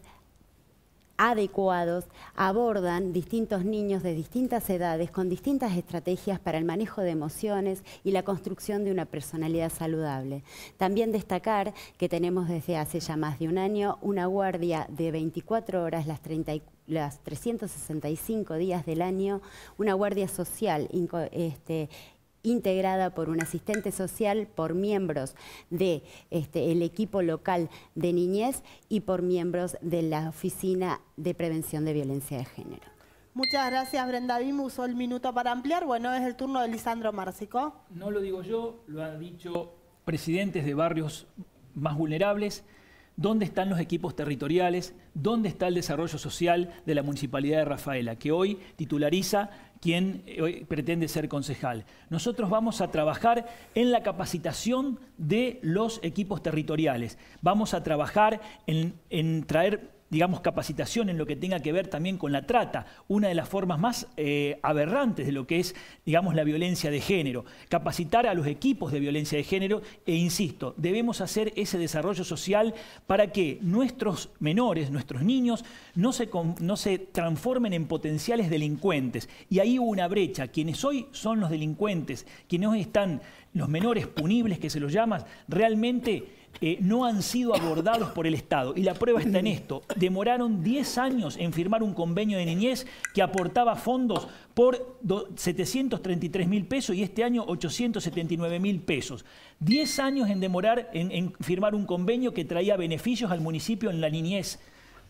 adecuados abordan distintos niños de distintas edades con distintas estrategias para el manejo de emociones y la construcción de una personalidad saludable. También destacar que tenemos desde hace ya más de un año una guardia de veinticuatro horas las, treinta y, las trescientos sesenta y cinco días del año, una guardia social este, integrada por un asistente social, por miembros del de, este, el equipo local de niñez y por miembros de la Oficina de Prevención de Violencia de Género. Muchas gracias, Brenda Abimo. Usó el minuto para ampliar. Bueno, es el turno de Lisandro Márcico. No lo digo yo, lo han dicho presidentes de barrios más vulnerables. ¿Dónde están los equipos territoriales? ¿Dónde está el desarrollo social de la Municipalidad de Rafaela, que hoy titulariza quien hoy pretende ser concejal? Nosotros vamos a trabajar en la capacitación de los equipos territoriales. Vamos a trabajar en, en traer, digamos, capacitación en lo que tenga que ver también con la trata, una de las formas más eh, aberrantes de lo que es, digamos, la violencia de género. Capacitar a los equipos de violencia de género e, insisto, debemos hacer ese desarrollo social para que nuestros menores, nuestros niños, no se, no se transformen en potenciales delincuentes. Y ahí hubo una brecha. Quienes hoy son los delincuentes, quienes hoy están los menores punibles, que se los llama, realmente Eh, no han sido abordados por el Estado. Y la prueba está en esto. Demoraron diez años en firmar un convenio de niñez que aportaba fondos por setecientos treinta y tres mil pesos y este año ochocientos setenta y nueve mil pesos. diez años en demorar en, en firmar un convenio que traía beneficios al municipio en la niñez.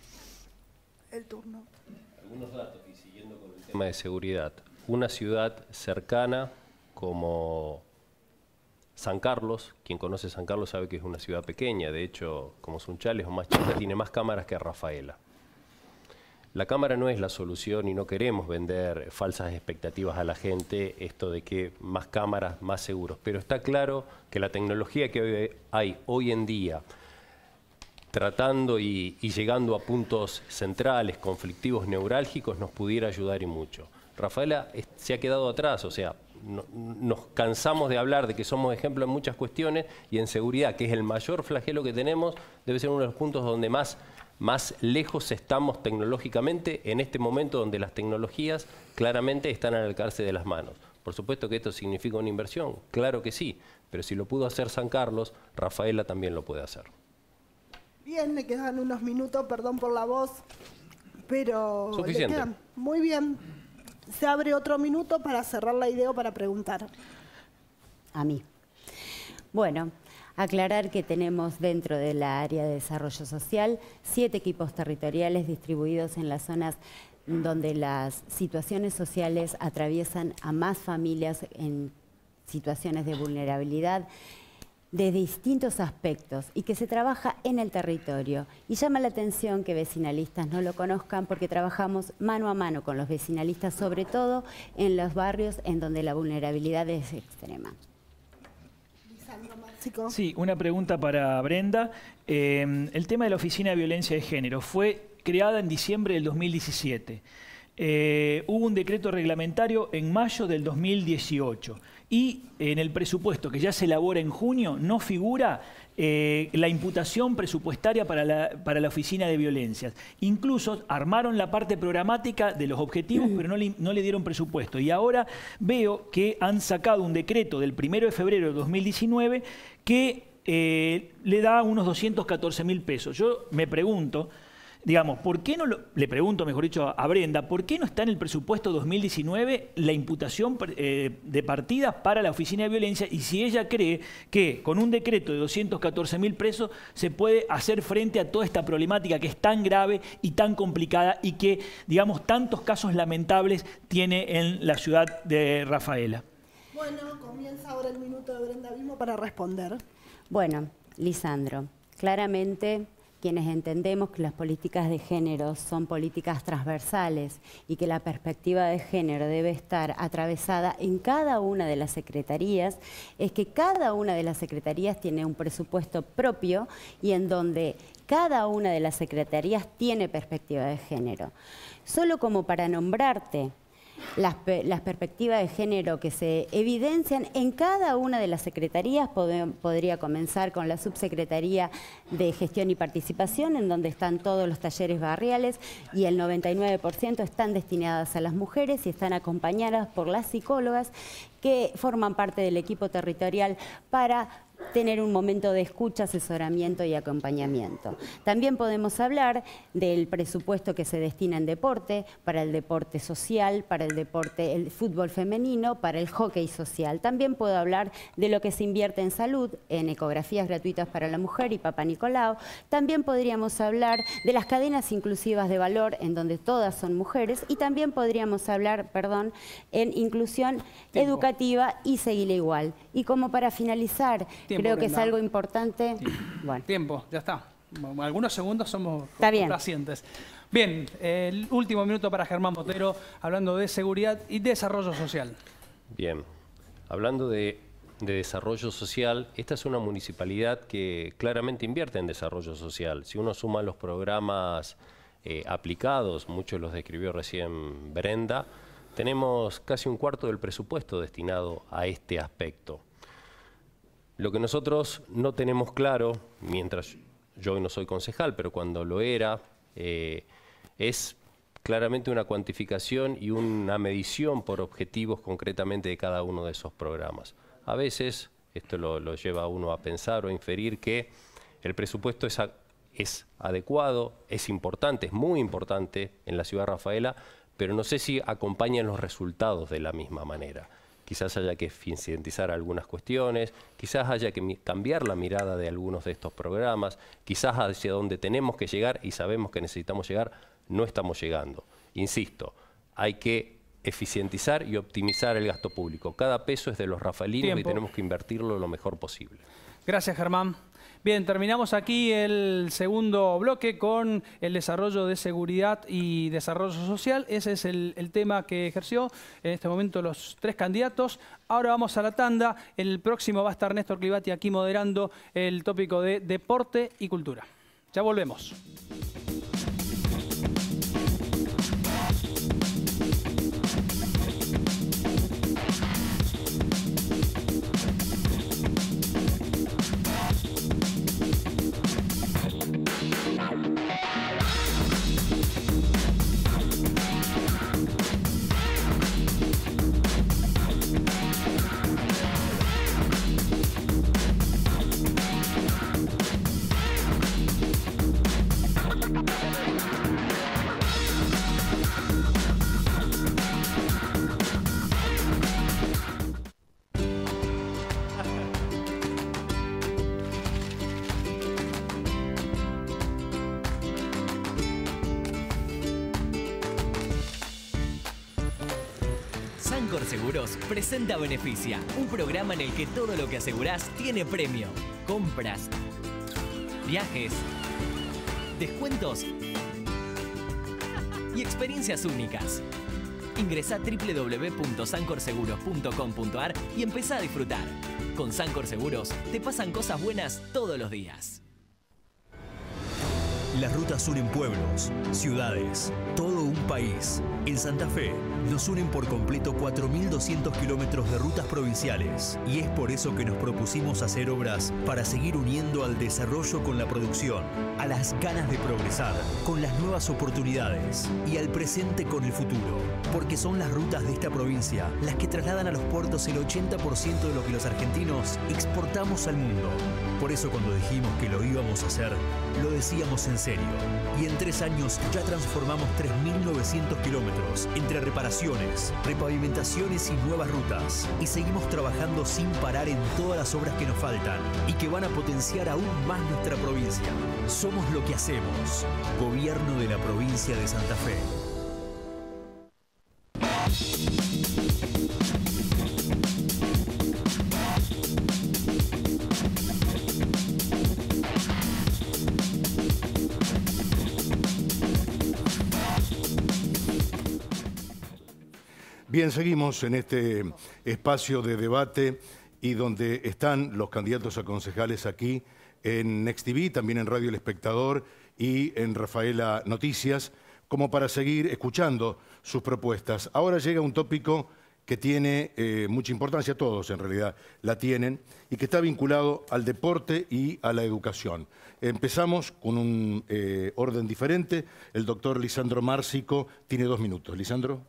El turno. Algunos datos y siguiendo con el tema de seguridad. Una ciudad cercana como San Carlos, quien conoce San Carlos sabe que es una ciudad pequeña, de hecho, como Sunchales o más chica, tiene más cámaras que Rafaela. La cámara no es la solución y no queremos vender falsas expectativas a la gente, esto de que más cámaras, más seguros, pero está claro que la tecnología que hoy hay hoy en día, tratando y, y llegando a puntos centrales, conflictivos, neurálgicos, nos pudiera ayudar y mucho. Rafaela es, se ha quedado atrás, o sea, No, nos cansamos de hablar de que somos ejemplo en muchas cuestiones y en seguridad, que es el mayor flagelo que tenemos, debe ser uno de los puntos donde más, más lejos estamos tecnológicamente en este momento donde las tecnologías claramente están al alcance de las manos. Por supuesto que esto significa una inversión, claro que sí, pero si lo pudo hacer San Carlos, Rafaela también lo puede hacer. Bien, le quedan unos minutos, perdón por la voz, pero suficiente. Le quedan muy bien. Se abre otro minuto para cerrar la idea o para preguntar. A mí. Bueno, aclarar que tenemos dentro de la área de desarrollo social siete equipos territoriales distribuidos en las zonas donde las situaciones sociales atraviesan a más familias en situaciones de vulnerabilidad, de distintos aspectos y que se trabaja en el territorio. Y llama la atención que vecinalistas no lo conozcan porque trabajamos mano a mano con los vecinalistas, sobre todo en los barrios en donde la vulnerabilidad es extrema. Sí, una pregunta para Brenda. Eh, el tema de la Oficina de Violencia de Género fue creada en diciembre del dos mil diecisiete. Eh, hubo un decreto reglamentario en mayo del dos mil dieciocho y en el presupuesto que ya se elabora en junio no figura eh, la imputación presupuestaria para la, para la Oficina de Violencias. Incluso armaron la parte programática de los objetivos, pero no le, no le dieron presupuesto. Y ahora veo que han sacado un decreto del primero de febrero de dos mil diecinueve que eh, le da unos doscientos catorce mil pesos. Yo me pregunto... Digamos, ¿por qué no lo, le pregunto, mejor dicho, a Brenda, ¿por qué no está en el presupuesto dos mil diecinueve la imputación eh, de partidas para la Oficina de Violencia? Y si ella cree que con un decreto de doscientos catorce mil pesos se puede hacer frente a toda esta problemática que es tan grave y tan complicada y que, digamos, tantos casos lamentables tiene en la ciudad de Rafaela. Bueno, comienza ahora el minuto de Brenda Bimo para responder. Bueno, Lisandro, claramente... quienes entendemos que las políticas de género son políticas transversales y que la perspectiva de género debe estar atravesada en cada una de las secretarías, es que cada una de las secretarías tiene un presupuesto propio y en donde cada una de las secretarías tiene perspectiva de género. Solo como para nombrarte Las, las perspectivas de género que se evidencian en cada una de las secretarías, pod- podría comenzar con la Subsecretaría de Gestión y Participación, en donde están todos los talleres barriales y el noventa y nueve por ciento están destinadas a las mujeres y están acompañadas por las psicólogas que forman parte del equipo territorial para tener un momento de escucha, asesoramiento y acompañamiento. También podemos hablar del presupuesto que se destina en deporte, para el deporte social, para el deporte, el fútbol femenino, para el hockey social. También puedo hablar de lo que se invierte en salud, en ecografías gratuitas para la mujer y Papá Nicolau. También podríamos hablar de las cadenas inclusivas de valor, en donde todas son mujeres. Y también podríamos hablar, perdón, en inclusión Tiempo. educativa y seguirle igual. Y como para finalizar... Tiempo, Creo que Brenda. es algo importante. Bueno. Tiempo, ya está. Algunos segundos somos Está bien. pacientes. Bien, el último minuto para Germán Botero, hablando de seguridad y desarrollo social. Bien, hablando de, de desarrollo social, esta es una municipalidad que claramente invierte en desarrollo social. Si uno suma los programas eh, aplicados, muchos los describió recién Brenda, tenemos casi un cuarto del presupuesto destinado a este aspecto. Lo que nosotros no tenemos claro, mientras yo hoy no soy concejal, pero cuando lo era, eh, es claramente una cuantificación y una medición por objetivos concretamente de cada uno de esos programas. A veces, esto lo, lo lleva a uno a pensar o a inferir que el presupuesto es, a, es adecuado, es importante, es muy importante en la ciudad de Rafaela, pero no sé si acompañan los resultados de la misma manera. Quizás haya que eficientizar algunas cuestiones, quizás haya que mi- cambiar la mirada de algunos de estos programas, quizás hacia donde tenemos que llegar y sabemos que necesitamos llegar, no estamos llegando. Insisto, hay que eficientizar y optimizar el gasto público. Cada peso es de los rafaelinos Tiempo. y tenemos que invertirlo lo mejor posible. Gracias, Germán. Bien, terminamos aquí el segundo bloque con el desarrollo de seguridad y desarrollo social. Ese es el, el tema que ejerció en este momento los tres candidatos. Ahora vamos a la tanda. El próximo va a estar Néstor Clivati aquí moderando el tópico de deporte y cultura. Ya volvemos. Sancor Seguros presenta Beneficia, un programa en el que todo lo que asegurás tiene premio. Compras, viajes, descuentos y experiencias únicas. Ingresá a doble u doble u doble u punto sancor seguros punto com punto a r y empezá a disfrutar. Con Sancor Seguros te pasan cosas buenas todos los días. Las rutas unen pueblos, ciudades, todo un país. En Santa Fe nos unen por completo cuatro mil doscientos kilómetros de rutas provinciales y es por eso que nos propusimos hacer obras para seguir uniendo al desarrollo con la producción, a las ganas de progresar, con las nuevas oportunidades y al presente con el futuro. Porque son las rutas de esta provincia las que trasladan a los puertos el ochenta por ciento de lo que los argentinos exportamos al mundo. Por eso cuando dijimos que lo íbamos a hacer, lo decíamos en serio. Y en tres años ya transformamos tres mil novecientos kilómetros entre reparaciones, repavimentaciones y nuevas rutas. Y seguimos trabajando sin parar en todas las obras que nos faltan y que van a potenciar aún más nuestra provincia. Somos lo que hacemos. Gobierno de la provincia de Santa Fe. Bien, seguimos en este espacio de debate y donde están los candidatos a concejales aquí en Next T V, también en Radio El Espectador y en Rafaela Noticias, como para seguir escuchando sus propuestas. Ahora llega un tópico que tiene eh, mucha importancia, todos en realidad la tienen, y que está vinculado al deporte y a la educación. Empezamos con un eh, orden diferente. El doctor Lisandro Márcico tiene dos minutos. Lisandro.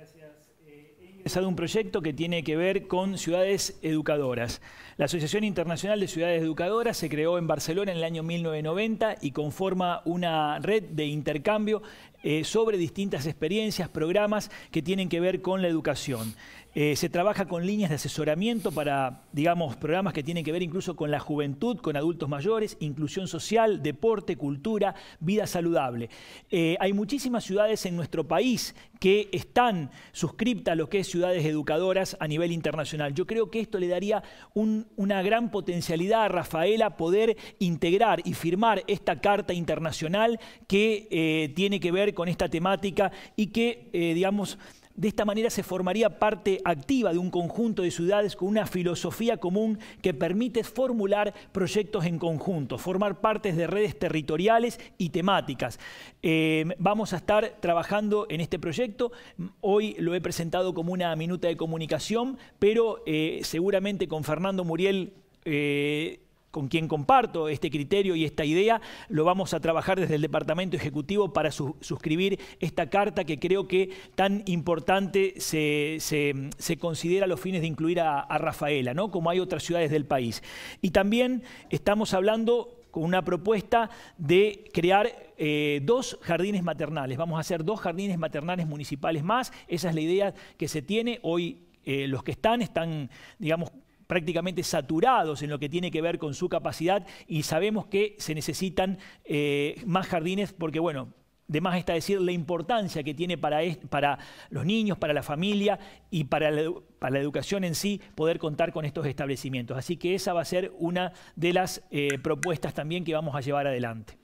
Es un proyecto que tiene que ver con ciudades educadoras. La Asociación Internacional de Ciudades Educadoras se creó en Barcelona en el año mil novecientos noventa y conforma una red de intercambio eh, sobre distintas experiencias, programas que tienen que ver con la educación. Eh, se trabaja con líneas de asesoramiento para, digamos, programas que tienen que ver incluso con la juventud, con adultos mayores, inclusión social, deporte, cultura, vida saludable. Eh, hay muchísimas ciudades en nuestro país que están suscriptas a lo que es ciudades educadoras a nivel internacional. Yo creo que esto le daría un, una gran potencialidad a Rafaela poder integrar y firmar esta carta internacional que eh, tiene que ver con esta temática y que, eh, digamos, de esta manera se formaría parte activa de un conjunto de ciudades con una filosofía común que permite formular proyectos en conjunto, formar partes de redes territoriales y temáticas. Eh, vamos a estar trabajando en este proyecto. Hoy lo he presentado como una minuta de comunicación, pero eh, seguramente con Fernando Muriel, eh, con quien comparto este criterio y esta idea, lo vamos a trabajar desde el Departamento Ejecutivo para su, suscribir esta carta que creo que tan importante se, se, se considera a los fines de incluir a, a Rafaela, ¿no? Como hay otras ciudades del país. Y también estamos hablando con una propuesta de crear eh, dos jardines maternales. Vamos a hacer dos jardines maternales municipales más. Esa es la idea que se tiene. Hoy eh, los que están, están, digamos, prácticamente saturados en lo que tiene que ver con su capacidad y sabemos que se necesitan eh, más jardines porque, bueno, de más está decir la importancia que tiene para, para los niños, para la familia y para la, para la educación en sí poder contar con estos establecimientos. Así que esa va a ser una de las eh, propuestas también que vamos a llevar adelante.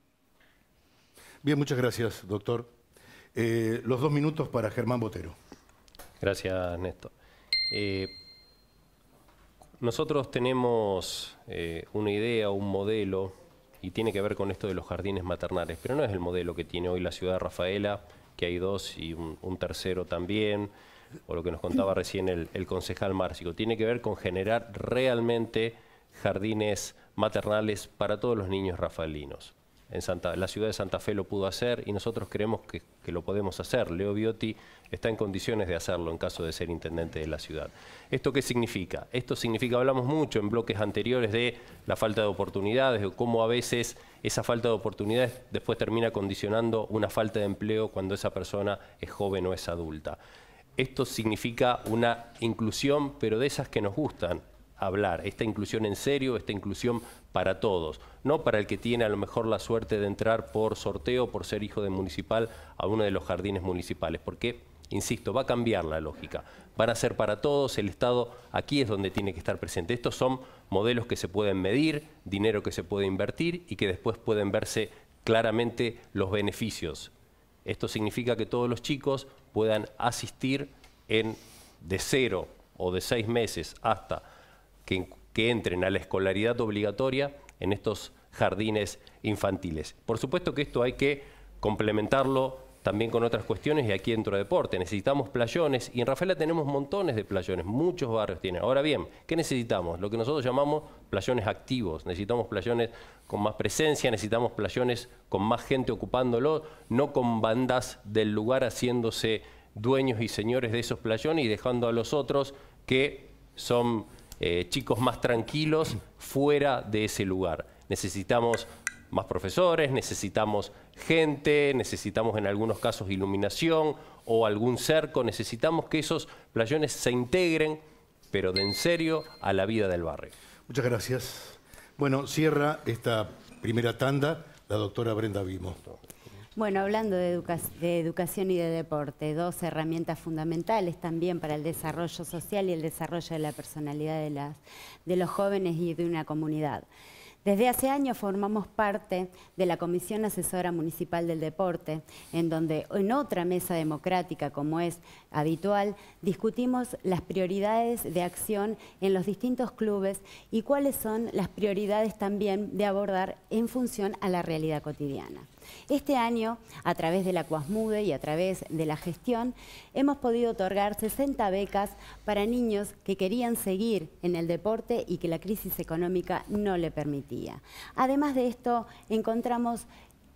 Bien, muchas gracias, doctor. Eh, los dos minutos para Germán Botero. Gracias, Néstor. Eh, Nosotros tenemos eh, una idea, un modelo, y tiene que ver con esto de los jardines maternales, pero no es el modelo que tiene hoy la ciudad de Rafaela, que hay dos y un, un tercero también, o lo que nos contaba recién el, el concejal Márcico. Tiene que ver con generar realmente jardines maternales para todos los niños rafaelinos. En Santa, la ciudad de Santa Fe lo pudo hacer y nosotros creemos que, que lo podemos hacer. Leo Biotti está en condiciones de hacerlo en caso de ser intendente de la ciudad. ¿Esto qué significa? Esto significa, hablamos mucho en bloques anteriores de la falta de oportunidades, de cómo a veces esa falta de oportunidades después termina condicionando una falta de empleo cuando esa persona es joven o es adulta. Esto significa una inclusión, pero de esas que nos gustan hablar, esta inclusión en serio, esta inclusión para todos, no para el que tiene a lo mejor la suerte de entrar por sorteo, por ser hijo de municipal, a uno de los jardines municipales, porque, insisto, va a cambiar la lógica, van a ser para todos, el Estado aquí es donde tiene que estar presente. Estos son modelos que se pueden medir, dinero que se puede invertir y que después pueden verse claramente los beneficios. Esto significa que todos los chicos puedan asistir en, de cero o de seis meses hasta que, que entren a la escolaridad obligatoria en estos jardines infantiles. Por supuesto que esto hay que complementarlo también con otras cuestiones, y aquí entro deporte. Necesitamos playones, y en Rafaela tenemos montones de playones, muchos barrios tienen. Ahora bien, ¿qué necesitamos? Lo que nosotros llamamos playones activos. Necesitamos playones con más presencia, necesitamos playones con más gente ocupándolo, no con bandas del lugar haciéndose dueños y señores de esos playones y dejando a los otros que son eh, chicos más tranquilos fuera de ese lugar. Necesitamos más profesores, necesitamos gente, necesitamos en algunos casos iluminación o algún cerco, necesitamos que esos playones se integren, pero de en serio, a la vida del barrio. Muchas gracias. Bueno, cierra esta primera tanda la doctora Brenda Vimo. Bueno, hablando de, educa de educación y de deporte, dos herramientas fundamentales también para el desarrollo social y el desarrollo de la personalidad de, las, de los jóvenes y de una comunidad. Desde hace años formamos parte de la Comisión Asesora Municipal del Deporte, en donde en otra mesa democrática, como es habitual, discutimos las prioridades de acción en los distintos clubes y cuáles son las prioridades también de abordar en función a la realidad cotidiana. Este año, a través de la Cuasmude y a través de la gestión, hemos podido otorgar sesenta becas para niños que querían seguir en el deporte y que la crisis económica no le permitía. Además de esto, encontramos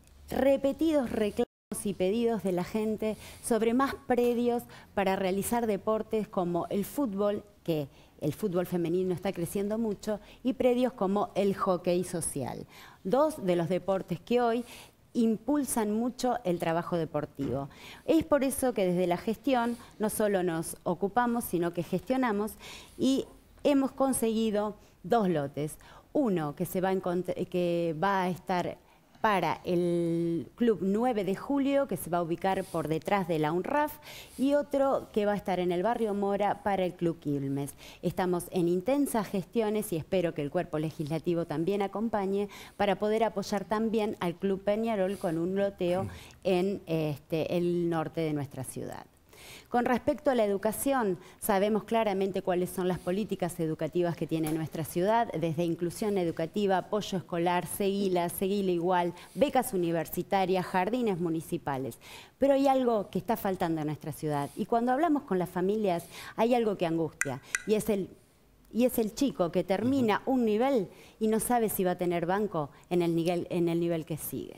repetidos reclamos y pedidos de la gente sobre más predios para realizar deportes como el fútbol, que el fútbol femenino está creciendo mucho, y predios como el hockey social. Dos de los deportes que hoy impulsan mucho el trabajo deportivo. Es por eso que desde la gestión no solo nos ocupamos, sino que gestionamos y hemos conseguido dos lotes. Uno que, se va, a que va a estar para el Club nueve de julio, que se va a ubicar por detrás de la UNRAF, y otro que va a estar en el barrio Mora para el Club Quilmes. Estamos en intensas gestiones y espero que el cuerpo legislativo también acompañe para poder apoyar también al Club Peñarol con un loteo en este, el norte de nuestra ciudad. Con respecto a la educación, sabemos claramente cuáles son las políticas educativas que tiene nuestra ciudad, desde inclusión educativa, apoyo escolar, Seguila, Seguila Igual, becas universitarias, jardines municipales. Pero hay algo que está faltando en nuestra ciudad, y cuando hablamos con las familias hay algo que angustia, y es el, y es el chico que termina un nivel y no sabe si va a tener banco en el nivel, en el nivel que sigue.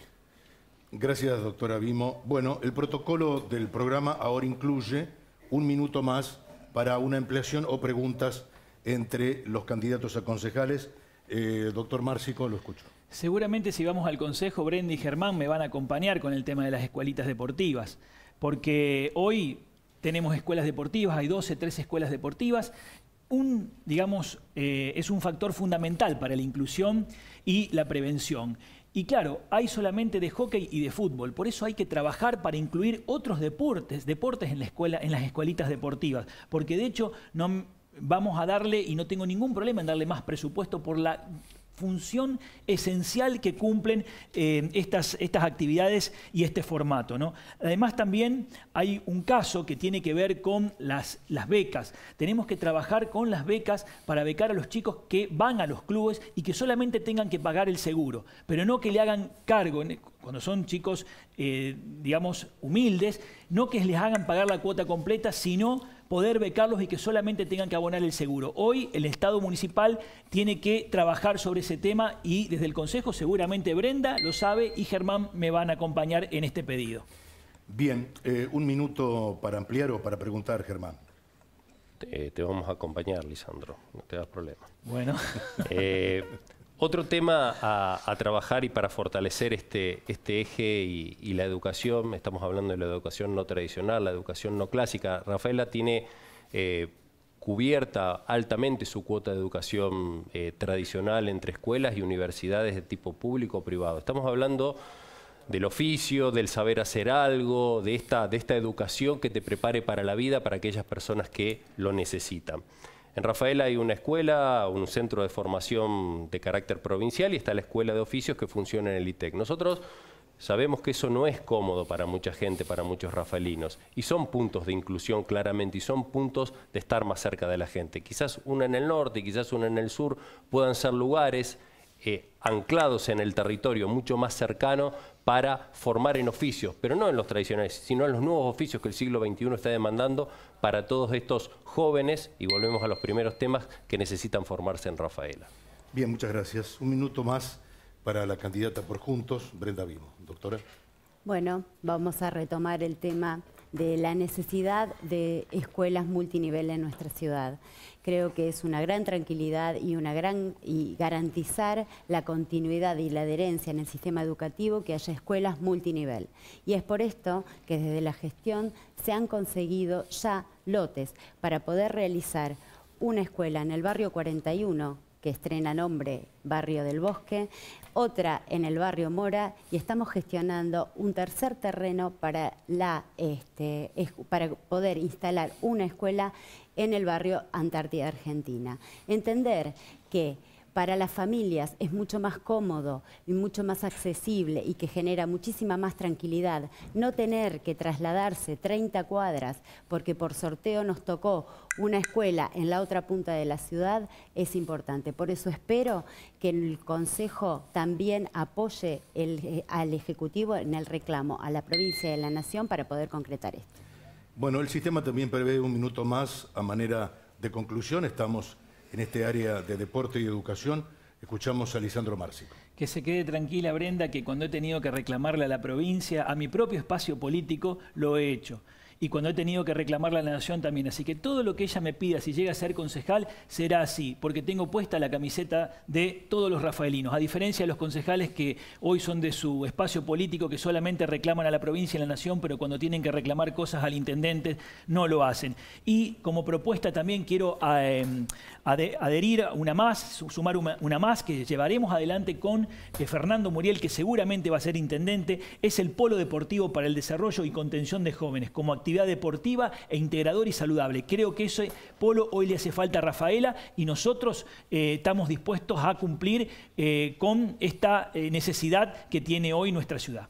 Gracias, doctora Vimo. Bueno, el protocolo del programa ahora incluye un minuto más para una ampliación o preguntas entre los candidatos a concejales. Eh, doctor Márcico, lo escucho. Seguramente si vamos al consejo, Brenda y Germán me van a acompañar con el tema de las escuelitas deportivas, porque hoy tenemos escuelas deportivas, hay doce, trece escuelas deportivas. Un, digamos, eh, es un factor fundamental para la inclusión y la prevención. Y claro, hay solamente de hockey y de fútbol, por eso hay que trabajar para incluir otros deportes, deportes en la escuela, en las escuelitas deportivas, porque de hecho no vamos a darle, y no tengo ningún problema en darle más presupuesto por la función esencial que cumplen eh, estas, estas actividades y este formato, ¿no? Además también hay un caso que tiene que ver con las, las becas. Tenemos que trabajar con las becas para becar a los chicos que van a los clubes y que solamente tengan que pagar el seguro, pero no que le hagan cargo, cuando son chicos, eh, digamos, humildes, no que les hagan pagar la cuota completa, sino poder becarlos y que solamente tengan que abonar el seguro. Hoy el Estado municipal tiene que trabajar sobre ese tema y desde el Consejo seguramente Brenda lo sabe y Germán me van a acompañar en este pedido. Bien, eh, un minuto para ampliar o para preguntar, Germán. Te, te vamos a acompañar, Lisandro, no te das problema. Bueno. Eh, otro tema a, a trabajar y para fortalecer este, este eje y, y la educación, estamos hablando de la educación no tradicional, la educación no clásica. Rafaela tiene eh, cubierta altamente su cuota de educación eh, tradicional entre escuelas y universidades de tipo público o privado. Estamos hablando del oficio, del saber hacer algo, de esta, de esta educación que te prepare para la vida para aquellas personas que lo necesitan. En Rafaela hay una escuela, un centro de formación de carácter provincial y está la escuela de oficios que funciona en el I T E C. Nosotros sabemos que eso no es cómodo para mucha gente, para muchos rafaelinos, y son puntos de inclusión claramente y son puntos de estar más cerca de la gente. Quizás una en el norte, quizás una en el sur puedan ser lugares eh, anclados en el territorio, mucho más cercano para formar en oficios, pero no en los tradicionales, sino en los nuevos oficios que el siglo veintiuno está demandando para todos estos jóvenes, y volvemos a los primeros temas, que necesitan formarse en Rafaela. Bien, muchas gracias. Un minuto más para la candidata por Juntos, Brenda Vimo. Doctora. Bueno, vamos a retomar el tema de la necesidad de escuelas multinivel en nuestra ciudad. Creo que es una gran tranquilidad y una gran y garantizar la continuidad y la adherencia en el sistema educativo que haya escuelas multinivel. Y es por esto que desde la gestión se han conseguido ya lotes para poder realizar una escuela en el barrio cuarenta y uno, que estrena nombre Barrio del Bosque, otra en el barrio Mora, y estamos gestionando un tercer terreno para, la, este, para poder instalar una escuela en el barrio Antártida Argentina. Entender que para las familias es mucho más cómodo y mucho más accesible y que genera muchísima más tranquilidad no tener que trasladarse treinta cuadras porque por sorteo nos tocó una escuela en la otra punta de la ciudad, es importante. Por eso espero que el Consejo también apoye el, eh, al Ejecutivo en el reclamo a la provincia y a la Nación para poder concretar esto. Bueno, el sistema también prevé un minuto más a manera de conclusión. Estamos en este área de deporte y educación. Escuchamos a Lisandro Márcico. Que se quede tranquila, Brenda, que cuando he tenido que reclamarle a la provincia, a mi propio espacio político, lo he hecho. Y cuando he tenido que reclamarle a la Nación también. Así que todo lo que ella me pida, si llega a ser concejal, será así, porque tengo puesta la camiseta de todos los rafaelinos, a diferencia de los concejales que hoy son de su espacio político, que solamente reclaman a la provincia y a la Nación, pero cuando tienen que reclamar cosas al intendente, no lo hacen. Y como propuesta también quiero eh, adherir a una más, sumar una, una más, que llevaremos adelante con eh, Fernando Muriel, que seguramente va a ser intendente, es el Polo Deportivo para el Desarrollo y Contención de Jóvenes, como actividad deportiva e integrador y saludable. Creo que ese polo hoy le hace falta a Rafaela y nosotros eh, estamos dispuestos a cumplir eh, con esta eh, necesidad que tiene hoy nuestra ciudad.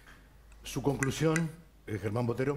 Su conclusión, eh, Germán Botero.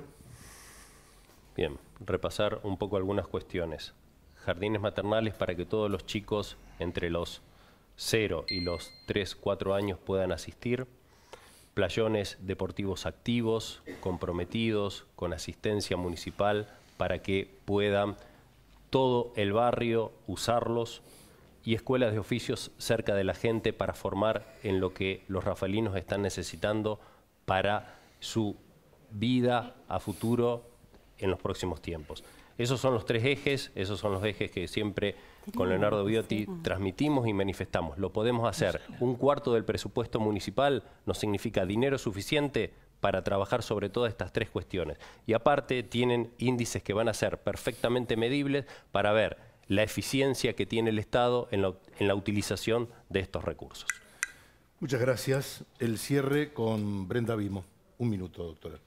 Bien, repasar un poco algunas cuestiones. Jardines maternales para que todos los chicos entre los cero y los tres, cuatro años puedan asistir. Playones deportivos activos, comprometidos, con asistencia municipal para que puedan todo el barrio usarlos, y escuelas de oficios cerca de la gente para formar en lo que los rafaelinos están necesitando para su vida a futuro en los próximos tiempos. Esos son los tres ejes, esos son los ejes que siempre con Leonardo Biotti transmitimos y manifestamos. Lo podemos hacer. Un cuarto del presupuesto municipal nos significa dinero suficiente para trabajar sobre todas estas tres cuestiones. Y aparte tienen índices que van a ser perfectamente medibles para ver la eficiencia que tiene el Estado en la, en la utilización de estos recursos. Muchas gracias. El cierre con Brenda Vimo. Un minuto, doctora.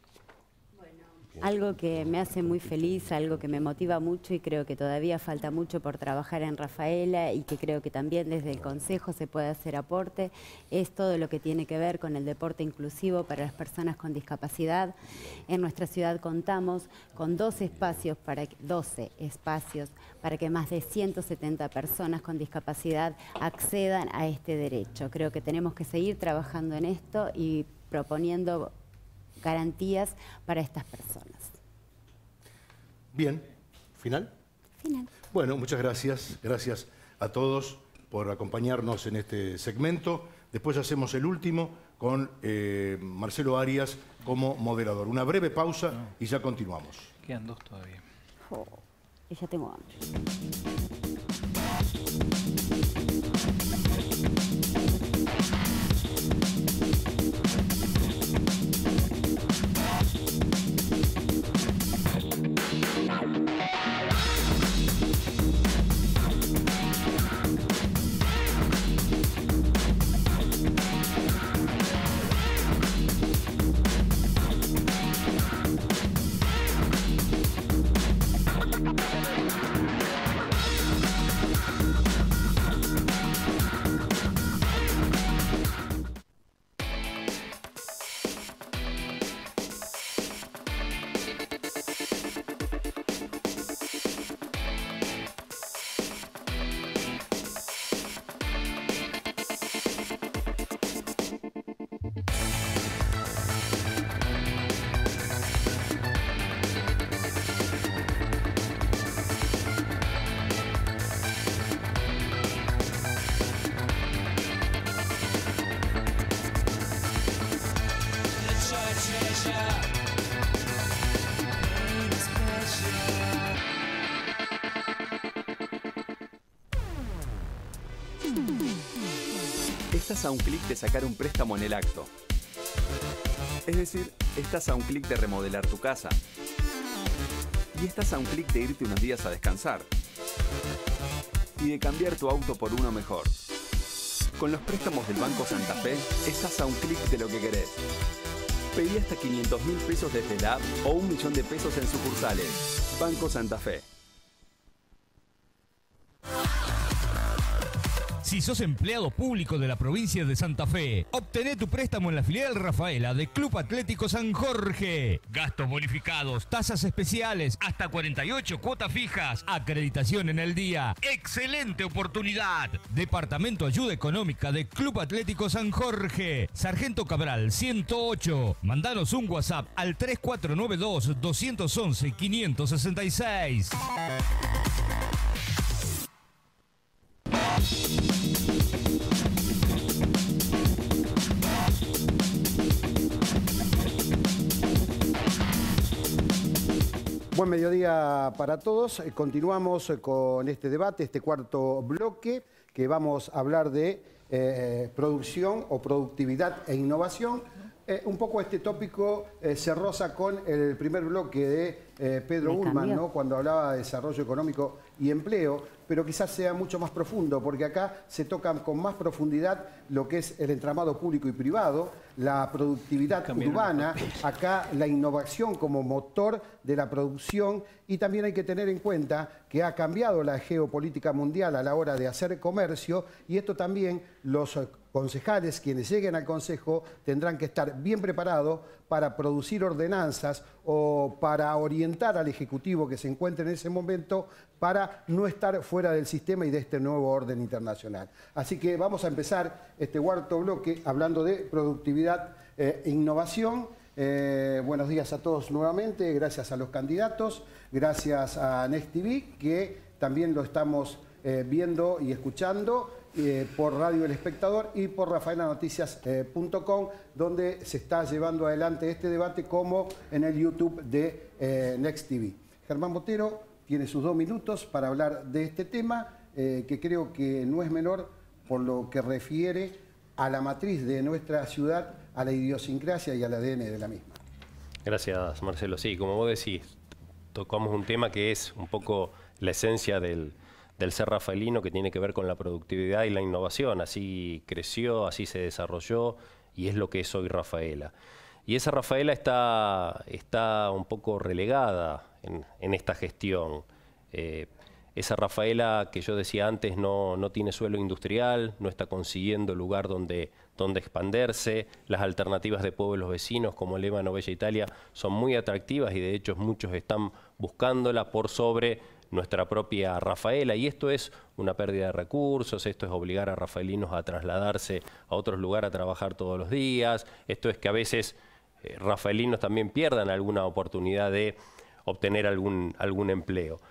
Algo que me hace muy feliz, algo que me motiva mucho y creo que todavía falta mucho por trabajar en Rafaela y que creo que también desde el Consejo se puede hacer aporte, es todo lo que tiene que ver con el deporte inclusivo para las personas con discapacidad. En nuestra ciudad contamos con doce espacios para, doce espacios para que más de ciento setenta personas con discapacidad accedan a este derecho. Creo que tenemos que seguir trabajando en esto y proponiendo garantías para estas personas. Bien, ¿final? Final. Bueno, muchas gracias. Gracias a todos por acompañarnos en este segmento. Después hacemos el último con eh, Marcelo Arias como moderador. Una breve pausa y ya continuamos. Quedan dos todavía. Oh, y ya tengo hambre. estás a un clic de sacar un préstamo en el acto. Es decir, estás a un clic de remodelar tu casa. Y estás a un clic de irte unos días a descansar. Y de cambiar tu auto por uno mejor. Con los préstamos del Banco Santa Fe, estás a un clic de lo que querés. Pedí hasta quinientos mil pesos desde la app o un millón de pesos en sucursales. Banco Santa Fe. Si sos empleado público de la provincia de Santa Fe, obtené tu préstamo en la filial Rafaela de Club Atlético San Jorge. Gastos bonificados, tasas especiales, hasta cuarenta y ocho cuotas fijas, acreditación en el día. ¡Excelente oportunidad! Departamento Ayuda Económica de Club Atlético San Jorge. Sargento Cabral ciento ocho. Mandanos un WhatsApp al tres cuatro nueve dos, dos uno uno, cinco seis seis. Buen mediodía para todos. Continuamos con este debate, este cuarto bloque, que vamos a hablar de eh, producción o productividad e innovación. Eh, un poco este tópico eh, se roza con el primer bloque de eh, Pedro Ullman, ¿no? Cuando hablaba de desarrollo económico y empleo, pero quizás sea mucho más profundo, porque acá se tocan con más profundidad lo que es el entramado público y privado, la productividad urbana, acá la innovación como motor de la producción, y también hay que tener en cuenta que ha cambiado la geopolítica mundial a la hora de hacer comercio, y esto también los concejales, quienes lleguen al Consejo, tendrán que estar bien preparados para producir ordenanzas o para orientar al Ejecutivo que se encuentre en ese momento para no estar fuera del sistema y de este nuevo orden internacional. Así que vamos a empezar este cuarto bloque hablando de productividad e innovación. Eh, buenos días a todos nuevamente, gracias a los candidatos, gracias a Next T V, que también lo estamos eh, viendo y escuchando eh, por Radio El Espectador y por rafaela noticias punto com, donde se está llevando adelante este debate, como en el YouTube de eh, Next T V. Germán Botero tiene sus dos minutos para hablar de este tema, eh, que creo que no es menor por lo que refiere a la matriz de nuestra ciudad, a la idiosincrasia y al A D N de la misma. Gracias, Marcelo. Sí, como vos decís, tocamos un tema que es un poco la esencia del, del ser rafaelino, que tiene que ver con la productividad y la innovación. Así creció, así se desarrolló y es lo que es hoy Rafaela. Y esa Rafaela está, está un poco relegada en, en esta gestión. Eh, esa Rafaela que yo decía antes no, no tiene suelo industrial, no está consiguiendo lugar donde, donde expandirse. Las alternativas de pueblos vecinos como Lébano, Bella Italia son muy atractivas y de hecho muchos están buscándola por sobre nuestra propia Rafaela, y esto es una pérdida de recursos, esto es obligar a rafaelinos a trasladarse a otros lugares a trabajar todos los días, esto es que a veces eh, rafaelinos también pierdan alguna oportunidad de obtener algún, algún empleo.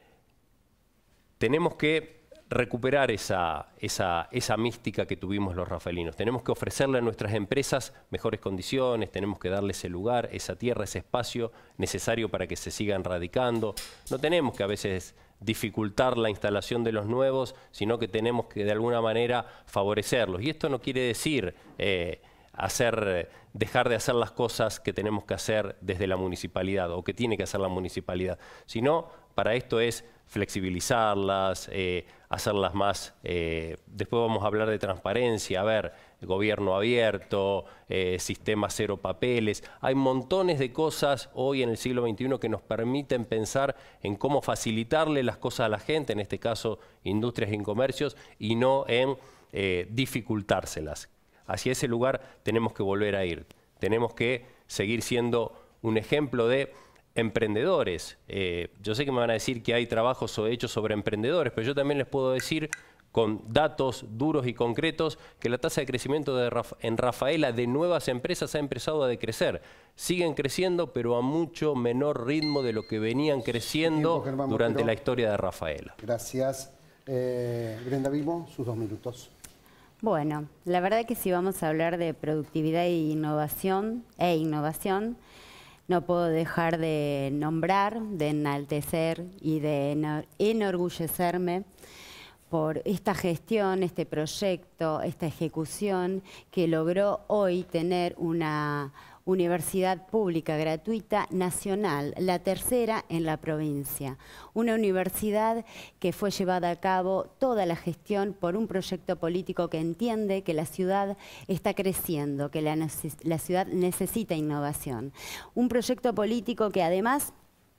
Tenemos que recuperar esa, esa, esa mística que tuvimos los rafaelinos. Tenemos que ofrecerle a nuestras empresas mejores condiciones, tenemos que darle ese lugar, esa tierra, ese espacio necesario para que se sigan radicando. No tenemos que a veces dificultar la instalación de los nuevos, sino que tenemos que de alguna manera favorecerlos. Y esto no quiere decir eh, hacer, dejar de hacer las cosas que tenemos que hacer desde la municipalidad o que tiene que hacer la municipalidad, sino para esto es flexibilizarlas, eh, hacerlas más, eh, después vamos a hablar de transparencia, a ver, gobierno abierto, eh, sistema cero papeles, hay montones de cosas hoy en el siglo veintiuno que nos permiten pensar en cómo facilitarle las cosas a la gente, en este caso industrias y comercios, y no en eh, dificultárselas. Hacia ese lugar tenemos que volver a ir, tenemos que seguir siendo un ejemplo de emprendedores. Eh, yo sé que me van a decir que hay trabajos hechos sobre emprendedores, pero yo también les puedo decir con datos duros y concretos que la tasa de crecimiento de Raf en Rafaela de nuevas empresas ha empezado a decrecer. Siguen creciendo, pero a mucho menor ritmo de lo que venían creciendo tiempo, durante Botero. La historia de Rafaela. Gracias. Eh, Brenda Vimo, sus dos minutos. Bueno, la verdad que si vamos a hablar de productividad e innovación, e innovación, no puedo dejar de nombrar, de enaltecer y de enorgullecerme por esta gestión, este proyecto, esta ejecución que logró hoy tener una universidad pública gratuita nacional, la tercera en la provincia. Una universidad que fue llevada a cabo toda la gestión por un proyecto político que entiende que la ciudad está creciendo, que la, la ciudad necesita innovación. Un proyecto político que además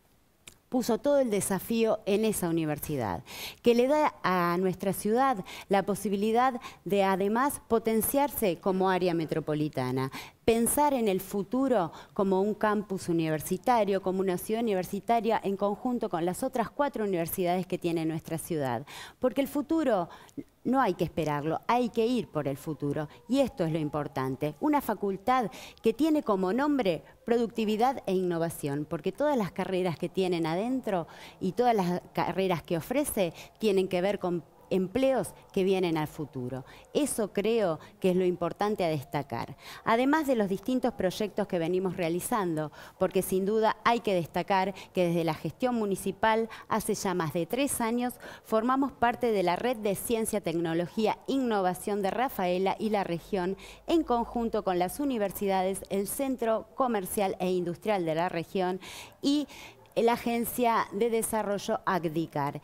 puso todo el desafío en esa universidad, que le da a nuestra ciudad la posibilidad de además potenciarse como área metropolitana, pensar en el futuro como un campus universitario, como una ciudad universitaria en conjunto con las otras cuatro universidades que tiene nuestra ciudad. Porque el futuro no hay que esperarlo, hay que ir por el futuro. Y esto es lo importante. Una facultad que tiene como nombre productividad e innovación, porque todas las carreras que tienen adentro y todas las carreras que ofrece tienen que ver con empleos que vienen al futuro. Eso creo que es lo importante a destacar. Además de los distintos proyectos que venimos realizando, porque sin duda hay que destacar que desde la gestión municipal hace ya más de tres años formamos parte de la Red de Ciencia, Tecnología e Innovación de Rafaela y la región en conjunto con las universidades, el Centro Comercial e Industrial de la región y la Agencia de Desarrollo ACDICAR.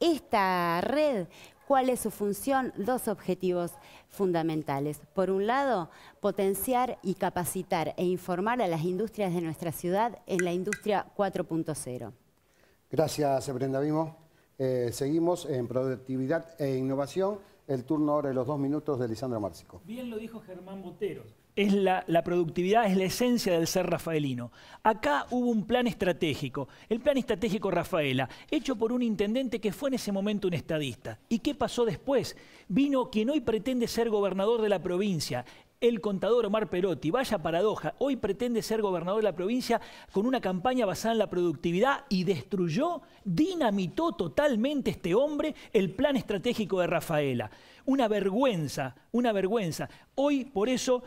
Esta red, ¿cuál es su función? Dos objetivos fundamentales. Por un lado, potenciar y capacitar e informar a las industrias de nuestra ciudad en la industria cuatro punto cero. Gracias, Brenda Vimo. Eh, seguimos en productividad e innovación. El turno ahora de los dos minutos de Lisandro Márcico. Bien lo dijo Germán Botero. Es la, la productividad es la esencia del ser rafaelino. Acá hubo un plan estratégico, el plan estratégico Rafaela, hecho por un intendente que fue en ese momento un estadista. ¿Y qué pasó después? Vino quien hoy pretende ser gobernador de la provincia, el contador Omar Perotti. Vaya paradoja, hoy pretende ser gobernador de la provincia con una campaña basada en la productividad y destruyó, dinamitó totalmente este hombre el plan estratégico de Rafaela. Una vergüenza, una vergüenza. Hoy, por eso,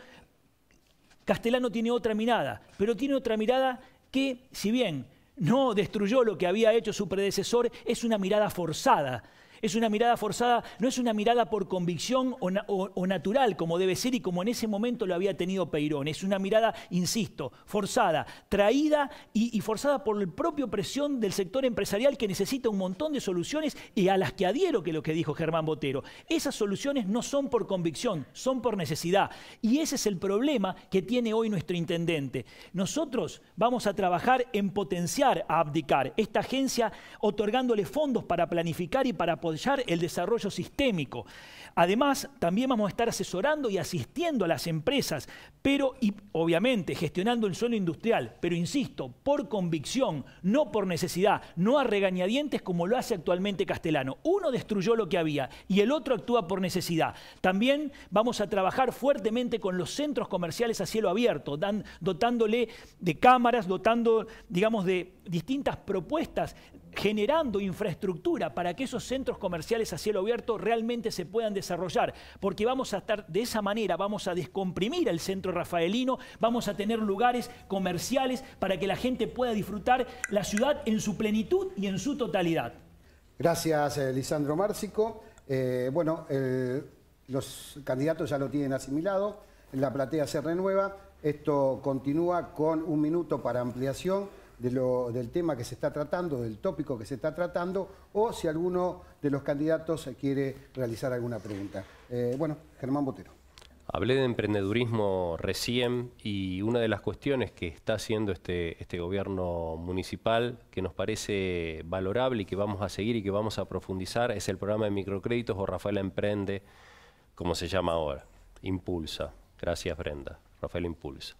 Castellano tiene otra mirada, pero tiene otra mirada que, si bien no destruyó lo que había hecho su predecesor, es una mirada forzada. Es una mirada forzada, no es una mirada por convicción o, na o, o natural, como debe ser y como en ese momento lo había tenido Peirón. Es una mirada, insisto, forzada, traída y, y forzada por la propia presión del sector empresarial que necesita un montón de soluciones y a las que adhiero que lo que dijo Germán Botero. Esas soluciones no son por convicción, son por necesidad. Y ese es el problema que tiene hoy nuestro intendente. Nosotros vamos a trabajar en potenciar a ACDICAR, esta agencia otorgándole fondos para planificar y para poder el desarrollo sistémico. Además, también vamos a estar asesorando y asistiendo a las empresas, pero y obviamente gestionando el suelo industrial, pero insisto, por convicción, no por necesidad, no a regañadientes como lo hace actualmente Castellano. Uno destruyó lo que había y el otro actúa por necesidad. También vamos a trabajar fuertemente con los centros comerciales a cielo abierto, dan, dotándole de cámaras, dotando, digamos, de distintas propuestas, generando infraestructura para que esos centros comerciales a cielo abierto realmente se puedan desarrollar, porque vamos a estar de esa manera, vamos a descomprimir el centro rafaelino, vamos a tener lugares comerciales para que la gente pueda disfrutar la ciudad en su plenitud y en su totalidad. Gracias, eh, Lisandro Márcico. Eh, bueno, eh, los candidatos ya lo tienen asimilado, la platea se renueva, esto continúa con un minuto para ampliación De lo, del tema que se está tratando, del tópico que se está tratando, o si alguno de los candidatos quiere realizar alguna pregunta. Eh, bueno, Germán Botero. Hablé de emprendedurismo recién y una de las cuestiones que está haciendo este, este gobierno municipal que nos parece valorable y que vamos a seguir y que vamos a profundizar es el programa de microcréditos o Rafaela Emprende, como se llama ahora, Impulsa. Gracias, Brenda. Rafaela Impulsa.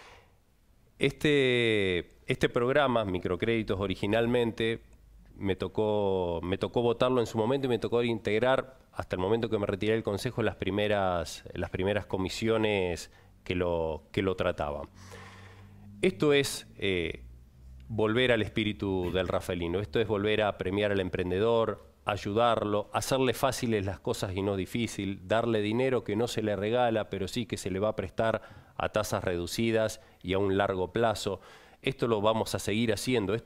Este, este programa, microcréditos originalmente, me tocó, me tocó votarlo en su momento y me tocó integrar, hasta el momento que me retiré del Consejo, las primeras, las primeras comisiones que lo, que lo trataban. Esto es eh, volver al espíritu del rafaelino, esto es volver a premiar al emprendedor, ayudarlo, hacerle fáciles las cosas y no difícil, darle dinero que no se le regala, pero sí que se le va a prestar a tasas reducidas y a un largo plazo. Esto lo vamos a seguir haciendo. Esto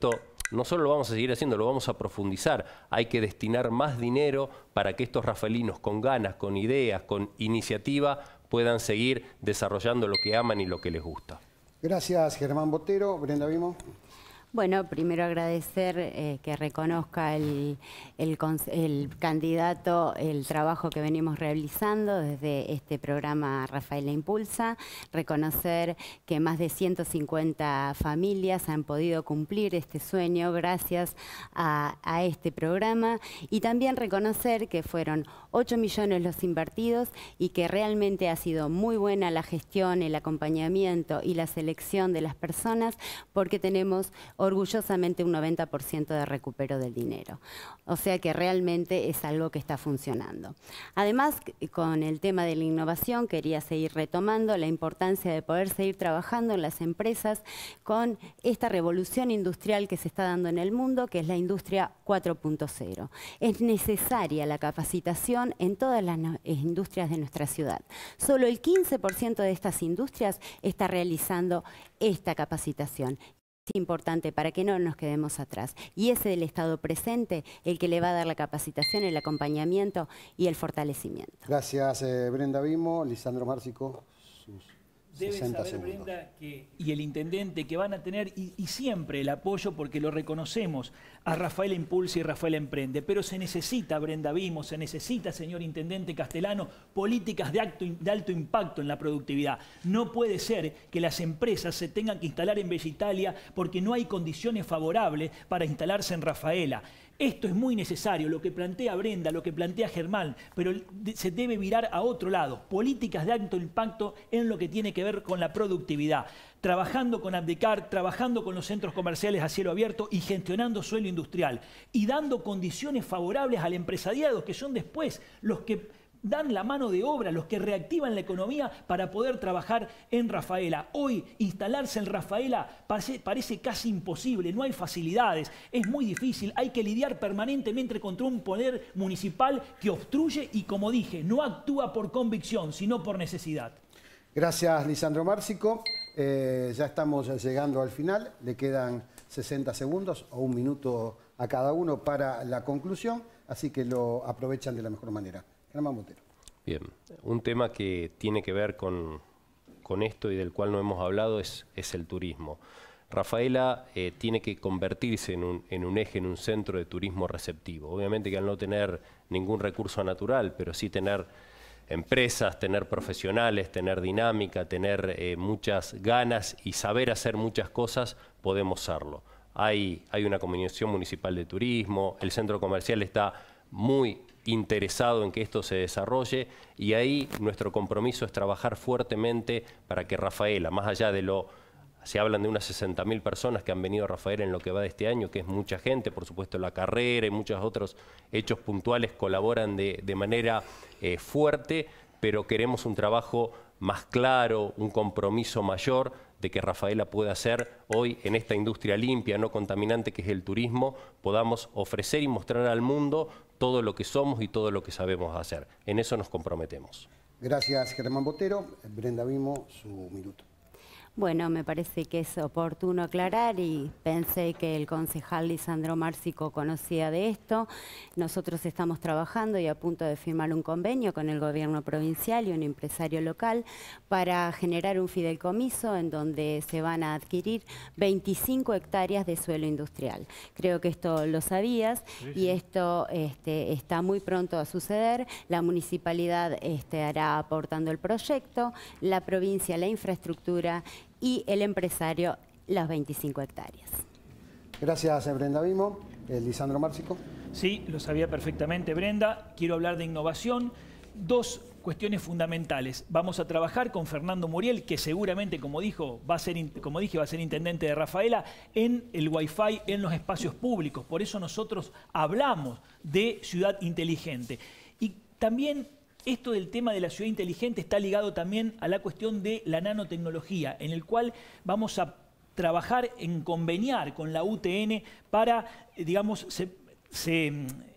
no solo lo vamos a seguir haciendo, lo vamos a profundizar. Hay que destinar más dinero para que estos rafaelinos con ganas, con ideas, con iniciativa, puedan seguir desarrollando lo que aman y lo que les gusta. Gracias, Germán Botero. Brenda Vimo. Bueno, primero agradecer eh, que reconozca el, el, el candidato el trabajo que venimos realizando desde este programa Rafaela Impulsa, reconocer que más de ciento cincuenta familias han podido cumplir este sueño gracias a, a este programa y también reconocer que fueron ocho millones los invertidos y que realmente ha sido muy buena la gestión, el acompañamiento y la selección de las personas porque tenemos orgullosamente un noventa por ciento de recupero del dinero. O sea que realmente es algo que está funcionando. Además, con el tema de la innovación, quería seguir retomando la importancia de poder seguir trabajando en las empresas con esta revolución industrial que se está dando en el mundo, que es la industria cuatro punto cero. Es necesaria la capacitación en todas las industrias de nuestra ciudad. Solo el quince por ciento de estas industrias está realizando esta capacitación. Es importante para que no nos quedemos atrás. Y ese del Estado presente, el que le va a dar la capacitación, el acompañamiento y el fortalecimiento. Gracias, eh, Brenda Vimo. Lisandro Márcico, sus Debe sesenta saber, segundos. Brenda, que, y el intendente que van a tener, y, y siempre el apoyo, porque lo reconocemos, a Rafaela Impulsa y Rafaela Emprende. Pero se necesita, Brenda Vimo, se necesita, señor intendente Castellano, políticas de, acto, de alto impacto en la productividad. No puede ser que las empresas se tengan que instalar en Bella Italia porque no hay condiciones favorables para instalarse en Rafaela. Esto es muy necesario, lo que plantea Brenda, lo que plantea Germán, pero se debe virar a otro lado. Políticas de alto impacto en lo que tiene que ver con la productividad. Trabajando con Abdecar, trabajando con los centros comerciales a cielo abierto y gestionando suelo industrial. Y dando condiciones favorables al empresariado, que son después los que dan la mano de obra, los que reactivan la economía para poder trabajar en Rafaela. Hoy, instalarse en Rafaela parece, parece casi imposible, no hay facilidades, es muy difícil, hay que lidiar permanentemente contra un poder municipal que obstruye y, como dije, no actúa por convicción, sino por necesidad. Gracias, Lisandro Márcico. Eh, ya estamos llegando al final, le quedan sesenta segundos o un minuto a cada uno para la conclusión, así que lo aprovechan de la mejor manera. Germán Botero. Bien, un tema que tiene que ver con, con esto y del cual no hemos hablado es, es el turismo. Rafaela eh, tiene que convertirse en un, en un eje, en un centro de turismo receptivo. Obviamente que al no tener ningún recurso natural, pero sí tener empresas, tener profesionales, tener dinámica, tener eh, muchas ganas y saber hacer muchas cosas, podemos serlo. Hay, hay una comisión municipal de turismo, el centro comercial está muy interesado en que esto se desarrolle y ahí nuestro compromiso es trabajar fuertemente para que Rafaela, más allá de lo, se hablan de unas sesenta mil personas que han venido a Rafaela en lo que va de este año, que es mucha gente, por supuesto la carrera y muchos otros hechos puntuales colaboran de, de manera eh, fuerte, pero queremos un trabajo más claro, un compromiso mayor de que Rafaela pueda ser hoy en esta industria limpia, no contaminante que es el turismo, podamos ofrecer y mostrar al mundo todo lo que somos y todo lo que sabemos hacer. En eso nos comprometemos. Gracias, Germán Botero. Brenda Vimo, su minuto. Bueno, me parece que es oportuno aclarar y pensé que el concejal Lisandro Márcico conocía de esto. Nosotros estamos trabajando y a punto de firmar un convenio con el gobierno provincial y un empresario local para generar un fideicomiso en donde se van a adquirir veinticinco hectáreas de suelo industrial. Creo que esto lo sabías sí, sí. y esto este, está muy pronto a suceder. La municipalidad este, hará aportando el proyecto, la provincia la infraestructura y el empresario las veinticinco hectáreas. Gracias, Brenda Vimo. Eh, Lisandro Márcico. Sí, lo sabía perfectamente, Brenda. Quiero hablar de innovación. Dos cuestiones fundamentales. Vamos a trabajar con Fernando Muriel, que seguramente, como dijo, va a ser, como dije, va a ser intendente de Rafaela, en el Wi-Fi en los espacios públicos. Por eso nosotros hablamos de ciudad inteligente. Y también esto del tema de la ciudad inteligente está ligado también a la cuestión de la nanotecnología, en el cual vamos a trabajar en conveniar con la U T N para, digamos, se, se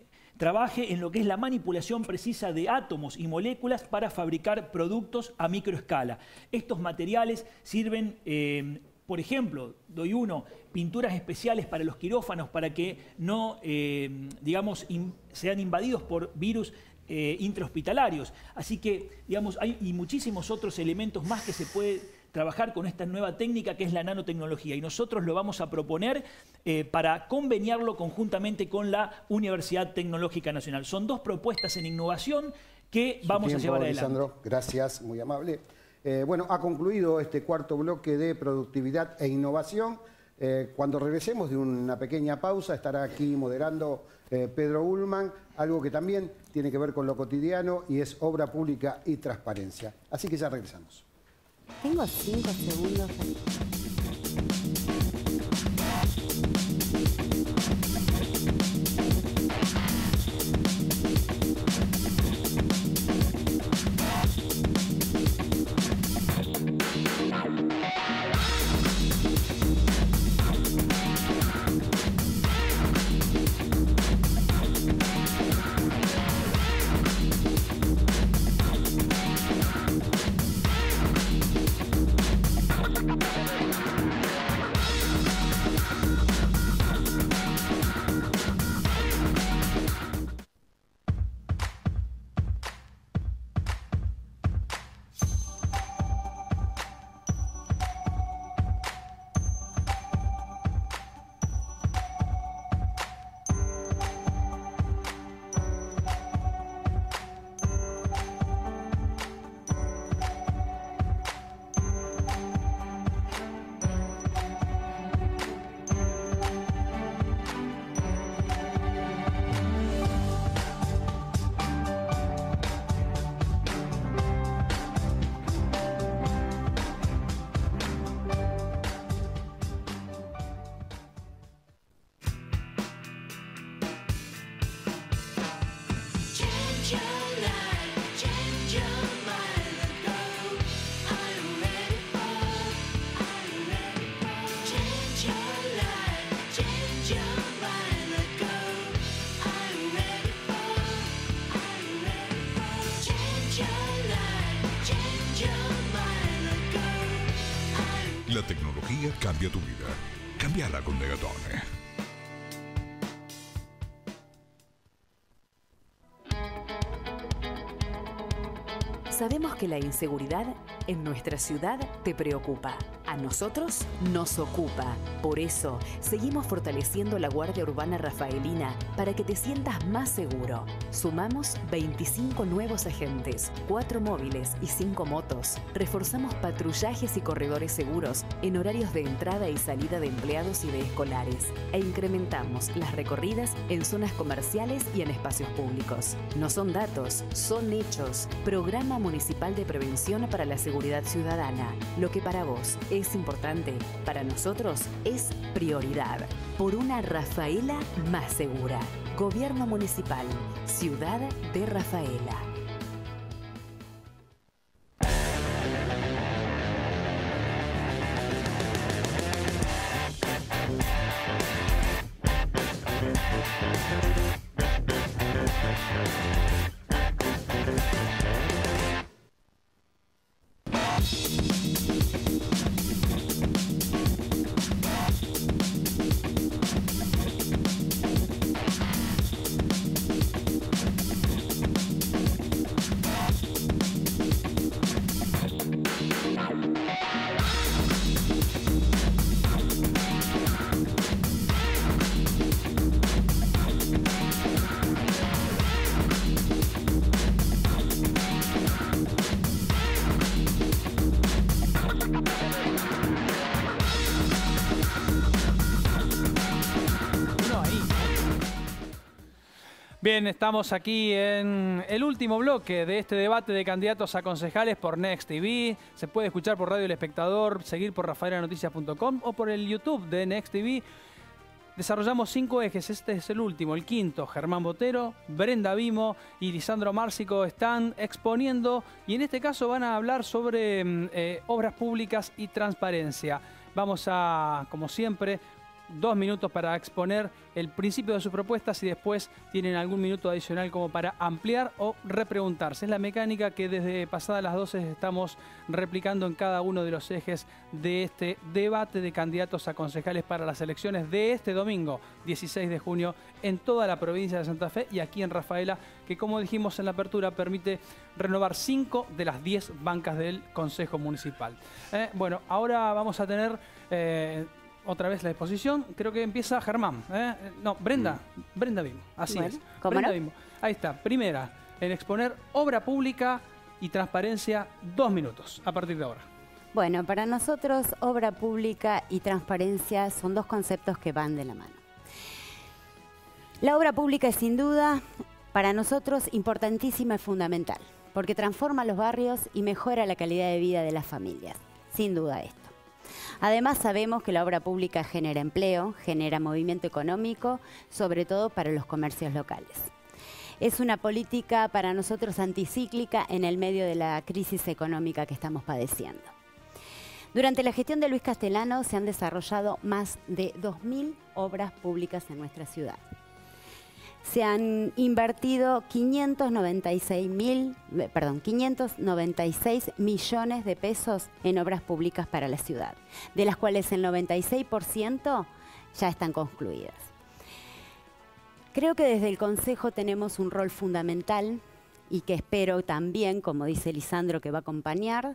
trabaje en lo que es la manipulación precisa de átomos y moléculas para fabricar productos a microescala. Estos materiales sirven eh, Por ejemplo, doy uno, pinturas especiales para los quirófanos para que no, eh, digamos, in, sean invadidos por virus eh, intrahospitalarios. Así que, digamos, hay y muchísimos otros elementos más que se puede trabajar con esta nueva técnica que es la nanotecnología. Y nosotros lo vamos a proponer eh, para conveniarlo conjuntamente con la Universidad Tecnológica Nacional. Son dos propuestas en innovación que vamos tiempo, a llevar adelante. Lisandro, gracias, muy amable. Eh, bueno, ha concluido este cuarto bloque de productividad e innovación. Eh, cuando regresemos de una pequeña pausa, estará aquí moderando eh, Pedro Ullman, algo que también tiene que ver con lo cotidiano y es obra pública y transparencia. Así que ya regresamos. Tengo cinco segundos. La tecnología cambia tu vida. Cámbiala con Negatone. Sabemos que la inseguridad en nuestra ciudad te preocupa. A nosotros nos ocupa. Por eso, seguimos fortaleciendo la Guardia Urbana Rafaelina para que te sientas más seguro. Sumamos veinticinco nuevos agentes, cuatro móviles y cinco motos. Reforzamos patrullajes y corredores seguros en horarios de entrada y salida de empleados y de escolares. E incrementamos las recorridas en zonas comerciales y en espacios públicos. No son datos, son hechos. Programa Municipal de Prevención para la Seguridad Ciudadana. Lo que para vos es importante, para nosotros es prioridad. Por una Rafaela más segura. Gobierno Municipal, Ciudad de Rafaela. Bien, estamos aquí en el último bloque de este debate de candidatos a concejales por Next T V. Se puede escuchar por Radio El Espectador, seguir por rafaela noticias punto com o por el YouTube de Next T V. Desarrollamos cinco ejes, este es el último, el quinto. Germán Botero, Brenda Vimo y Lisandro Márcico están exponiendo y en este caso van a hablar sobre eh, obras públicas y transparencia. Vamos a, como siempre, dos minutos para exponer el principio de sus propuestas y después tienen algún minuto adicional como para ampliar o repreguntarse. Es la mecánica que desde pasadas las doce estamos replicando en cada uno de los ejes de este debate de candidatos a concejales para las elecciones de este domingo, dieciséis de junio, en toda la provincia de Santa Fe y aquí en Rafaela, que como dijimos en la apertura, permite renovar cinco de las diez bancas del Consejo Municipal. Eh, bueno, ahora vamos a tener... Eh, otra vez la exposición, creo que empieza Germán. ¿eh? No, Brenda, mm. Brenda Bimo, así bueno, es. ¿cómo Brenda no? Bimo. Ahí está, primera, en exponer obra pública y transparencia, dos minutos, a partir de ahora. Bueno, para nosotros obra pública y transparencia son dos conceptos que van de la mano. La obra pública es sin duda para nosotros importantísima y fundamental, porque transforma los barrios y mejora la calidad de vida de las familias, sin duda esto. Además sabemos que la obra pública genera empleo, genera movimiento económico, sobre todo para los comercios locales. Es una política para nosotros anticíclica en el medio de la crisis económica que estamos padeciendo. Durante la gestión de Luis Castellano se han desarrollado más de dos mil obras públicas en nuestra ciudad. Se han invertido quinientos noventa y seis mil, perdón, quinientos noventa y seis millones de pesos en obras públicas para la ciudad, de las cuales el noventa y seis por ciento ya están concluidas. Creo que desde el Consejo tenemos un rol fundamental y que espero también, como dice Lisandro, que va a acompañar,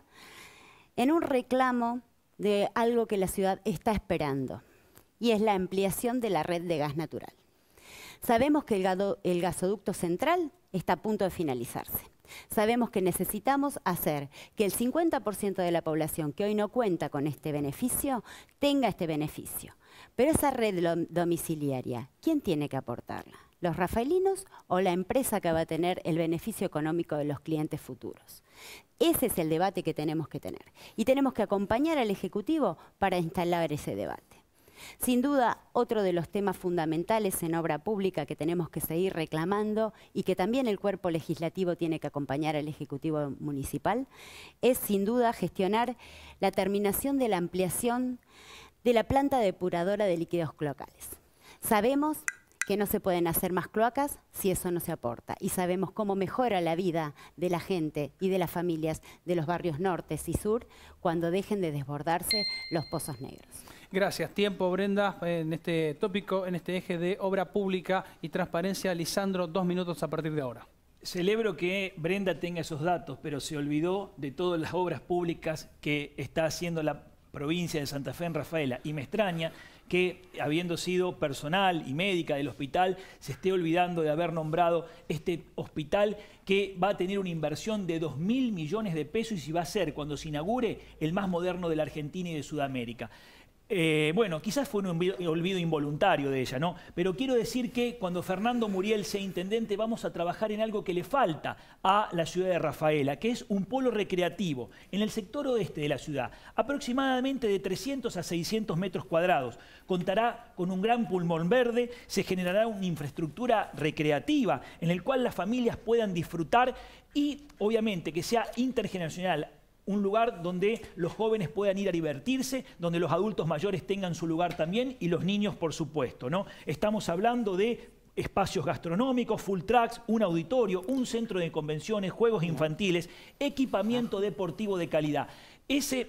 en un reclamo de algo que la ciudad está esperando, y es la ampliación de la red de gas natural. Sabemos que el, gado, el gasoducto central está a punto de finalizarse. Sabemos que necesitamos hacer que el cincuenta por ciento de la población que hoy no cuenta con este beneficio, tenga este beneficio. Pero esa red domiciliaria, ¿quién tiene que aportarla? ¿Los rafaelinos o la empresa que va a tener el beneficio económico de los clientes futuros? Ese es el debate que tenemos que tener. Y tenemos que acompañar al Ejecutivo para instalar ese debate. Sin duda, otro de los temas fundamentales en obra pública que tenemos que seguir reclamando y que también el cuerpo legislativo tiene que acompañar al Ejecutivo Municipal es, sin duda, gestionar la terminación de la ampliación de la planta depuradora de líquidos cloacales. Sabemos que no se pueden hacer más cloacas si eso no se aporta. Y sabemos cómo mejora la vida de la gente y de las familias de los barrios norte y sur cuando dejen de desbordarse los pozos negros. Gracias. Tiempo, Brenda, en este tópico, en este eje de obra pública y transparencia. Lisandro, dos minutos a partir de ahora. Celebro que Brenda tenga esos datos, pero se olvidó de todas las obras públicas que está haciendo la provincia de Santa Fe en Rafaela. Y me extraña que, habiendo sido personal y médica del hospital, se esté olvidando de haber nombrado este hospital que va a tener una inversión de dos mil millones de pesos y va a ser, cuando se inaugure, el más moderno de la Argentina y de Sudamérica. Eh, bueno, quizás fue un olvido involuntario de ella, ¿no? Pero quiero decir que cuando Fernando Muriel sea intendente vamos a trabajar en algo que le falta a la ciudad de Rafaela, que es un polo recreativo en el sector oeste de la ciudad, aproximadamente de trescientos a seiscientos metros cuadrados. Contará con un gran pulmón verde, se generará una infraestructura recreativa en el cual las familias puedan disfrutar y, obviamente, que sea intergeneracional. Un lugar donde los jóvenes puedan ir a divertirse, donde los adultos mayores tengan su lugar también y los niños, por supuesto, ¿no? Estamos hablando de espacios gastronómicos, full tracks, un auditorio, un centro de convenciones, juegos infantiles, equipamiento deportivo de calidad. Ese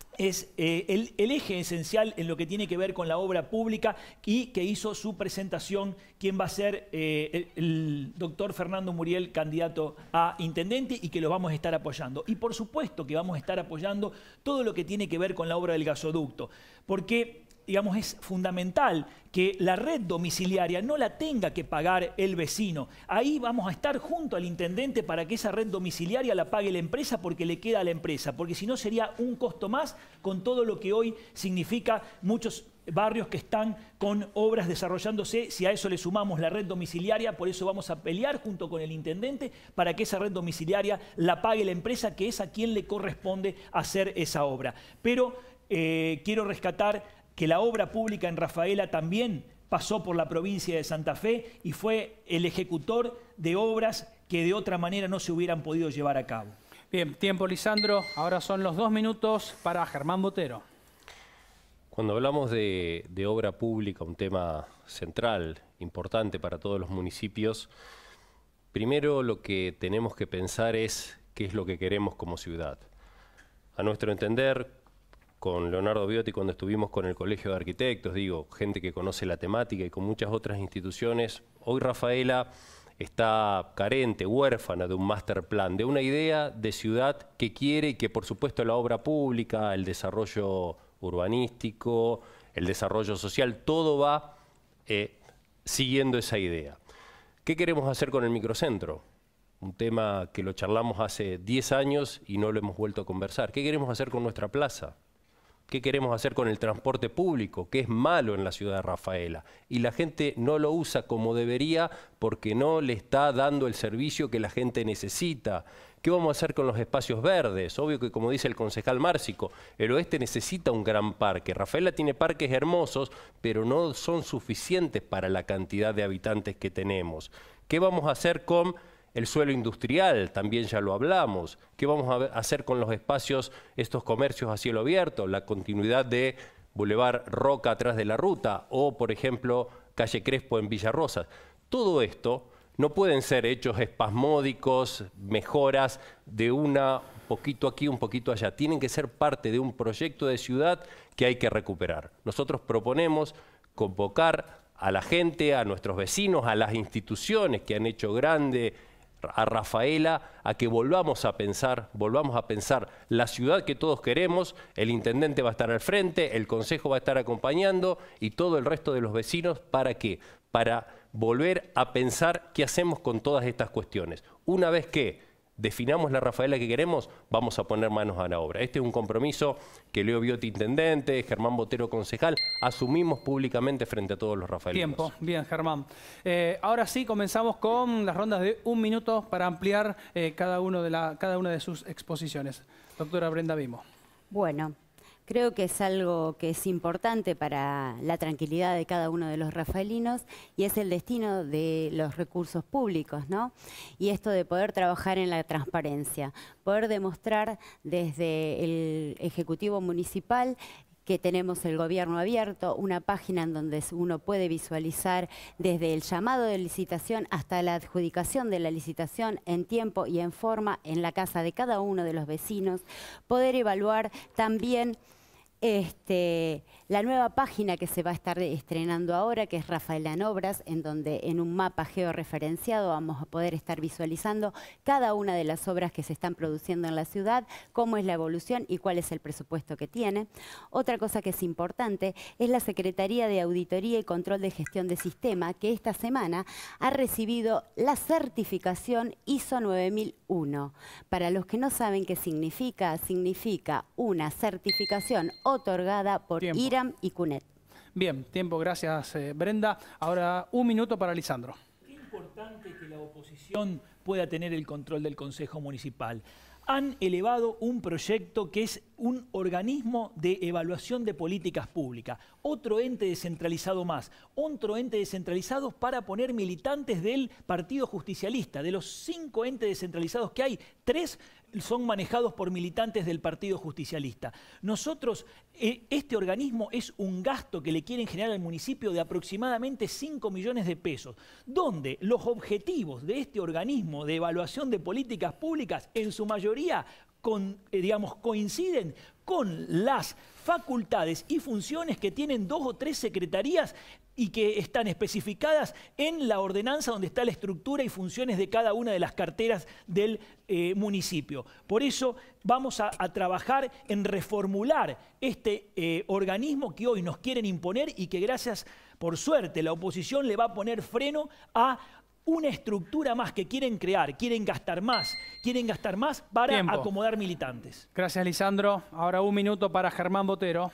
es eh, el, el eje esencial en lo que tiene que ver con la obra pública y que hizo su presentación quien va a ser eh, el, el doctor Fernando Muriel, candidato a intendente, y que lo vamos a estar apoyando. Y por supuesto que vamos a estar apoyando todo lo que tiene que ver con la obra del gasoducto, porque, digamos, es fundamental que la red domiciliaria no la tenga que pagar el vecino. Ahí vamos a estar junto al intendente para que esa red domiciliaria la pague la empresa porque le queda a la empresa, porque si no sería un costo más con todo lo que hoy significa muchos barrios que están con obras desarrollándose. Si a eso le sumamos la red domiciliaria, por eso vamos a pelear junto con el intendente para que esa red domiciliaria la pague la empresa, que es a quien le corresponde hacer esa obra. Pero eh, quiero rescatar que la obra pública en Rafaela también pasó por la provincia de Santa Fe y fue el ejecutor de obras que de otra manera no se hubieran podido llevar a cabo. Bien, tiempo, Lisandro. Ahora son los dos minutos para Germán Botero. Cuando hablamos de, de obra pública, un tema central, importante para todos los municipios, primero lo que tenemos que pensar es qué es lo que queremos como ciudad. A nuestro entender, con Leonardo Biotti, cuando estuvimos con el Colegio de Arquitectos, digo, gente que conoce la temática y con muchas otras instituciones, hoy Rafaela está carente, huérfana de un master plan, de una idea de ciudad que quiere y que por supuesto la obra pública, el desarrollo urbanístico, el desarrollo social, todo va eh, siguiendo esa idea. ¿Qué queremos hacer con el microcentro? Un tema que lo charlamos hace diez años y no lo hemos vuelto a conversar. ¿Qué queremos hacer con nuestra plaza? ¿Qué queremos hacer con el transporte público, que es malo en la ciudad de Rafaela? Y la gente no lo usa como debería porque no le está dando el servicio que la gente necesita. ¿Qué vamos a hacer con los espacios verdes? Obvio que, como dice el concejal Márcico, el oeste necesita un gran parque. Rafaela tiene parques hermosos, pero no son suficientes para la cantidad de habitantes que tenemos. ¿Qué vamos a hacer con el suelo industrial? También ya lo hablamos. ¿Qué vamos a hacer con los espacios, estos comercios a cielo abierto? La continuidad de Boulevard Roca atrás de la ruta o, por ejemplo, Calle Crespo en Villa Rosas. Todo esto no pueden ser hechos espasmódicos, mejoras de una poquito aquí, un poquito allá. Tienen que ser parte de un proyecto de ciudad que hay que recuperar. Nosotros proponemos convocar a la gente, a nuestros vecinos, a las instituciones que han hecho grande a Rafaela, a que volvamos a pensar, volvamos a pensar la ciudad que todos queremos. El intendente va a estar al frente, el consejo va a estar acompañando y todo el resto de los vecinos. ¿Para qué? Para volver a pensar qué hacemos con todas estas cuestiones. Una vez que definamos la Rafaela que queremos, vamos a poner manos a la obra. Este es un compromiso que Leo Biotti, intendente, Germán Botero, concejal, asumimos públicamente frente a todos los rafaelinos. Tiempo, bien, Germán. Eh, ahora sí, comenzamos con las rondas de un minuto para ampliar eh, cada, uno de la, cada una de sus exposiciones. Doctora Brenda Vimo. Bueno, creo que es algo que es importante para la tranquilidad de cada uno de los rafaelinos y es el destino de los recursos públicos, ¿no? Y esto de poder trabajar en la transparencia, poder demostrar desde el Ejecutivo Municipal que tenemos el gobierno abierto, una página en donde uno puede visualizar desde el llamado de licitación hasta la adjudicación de la licitación en tiempo y en forma en la casa de cada uno de los vecinos, poder evaluar también Este, la nueva página que se va a estar estrenando ahora, que es Rafaela en Obras, en donde en un mapa georreferenciado vamos a poder estar visualizando cada una de las obras que se están produciendo en la ciudad, cómo es la evolución y cuál es el presupuesto que tiene. Otra cosa que es importante es la Secretaría de Auditoría y Control de Gestión de Sistema, que esta semana ha recibido la certificación I S O nueve mil uno. Para los que no saben qué significa, significa una certificación otorgada por Tiempo. IRAM y CUNET. Bien, tiempo, gracias eh, Brenda. Ahora un minuto para Lisandro. Qué importante que la oposición pueda tener el control del Consejo Municipal. Han elevado un proyecto que es un organismo de evaluación de políticas públicas, otro ente descentralizado más, otro ente descentralizado para poner militantes del Partido Justicialista. De los cinco entes descentralizados que hay, tres son manejados por militantes del Partido Justicialista. Nosotros, eh, este organismo es un gasto que le quieren generar al municipio de aproximadamente cinco millones de pesos, donde los objetivos de este organismo de evaluación de políticas públicas, en su mayoría, con, eh, digamos, coinciden con las facultades y funciones que tienen dos o tres secretarías y que están especificadas en la ordenanza donde está la estructura y funciones de cada una de las carteras del eh, municipio. Por eso vamos a, a trabajar en reformular este eh, organismo que hoy nos quieren imponer y que gracias, por suerte, la oposición le va a poner freno a una estructura más que quieren crear, quieren gastar más, quieren gastar más para Tiempo. acomodar militantes. Gracias, Lisandro. Ahora un minuto para Germán Botero.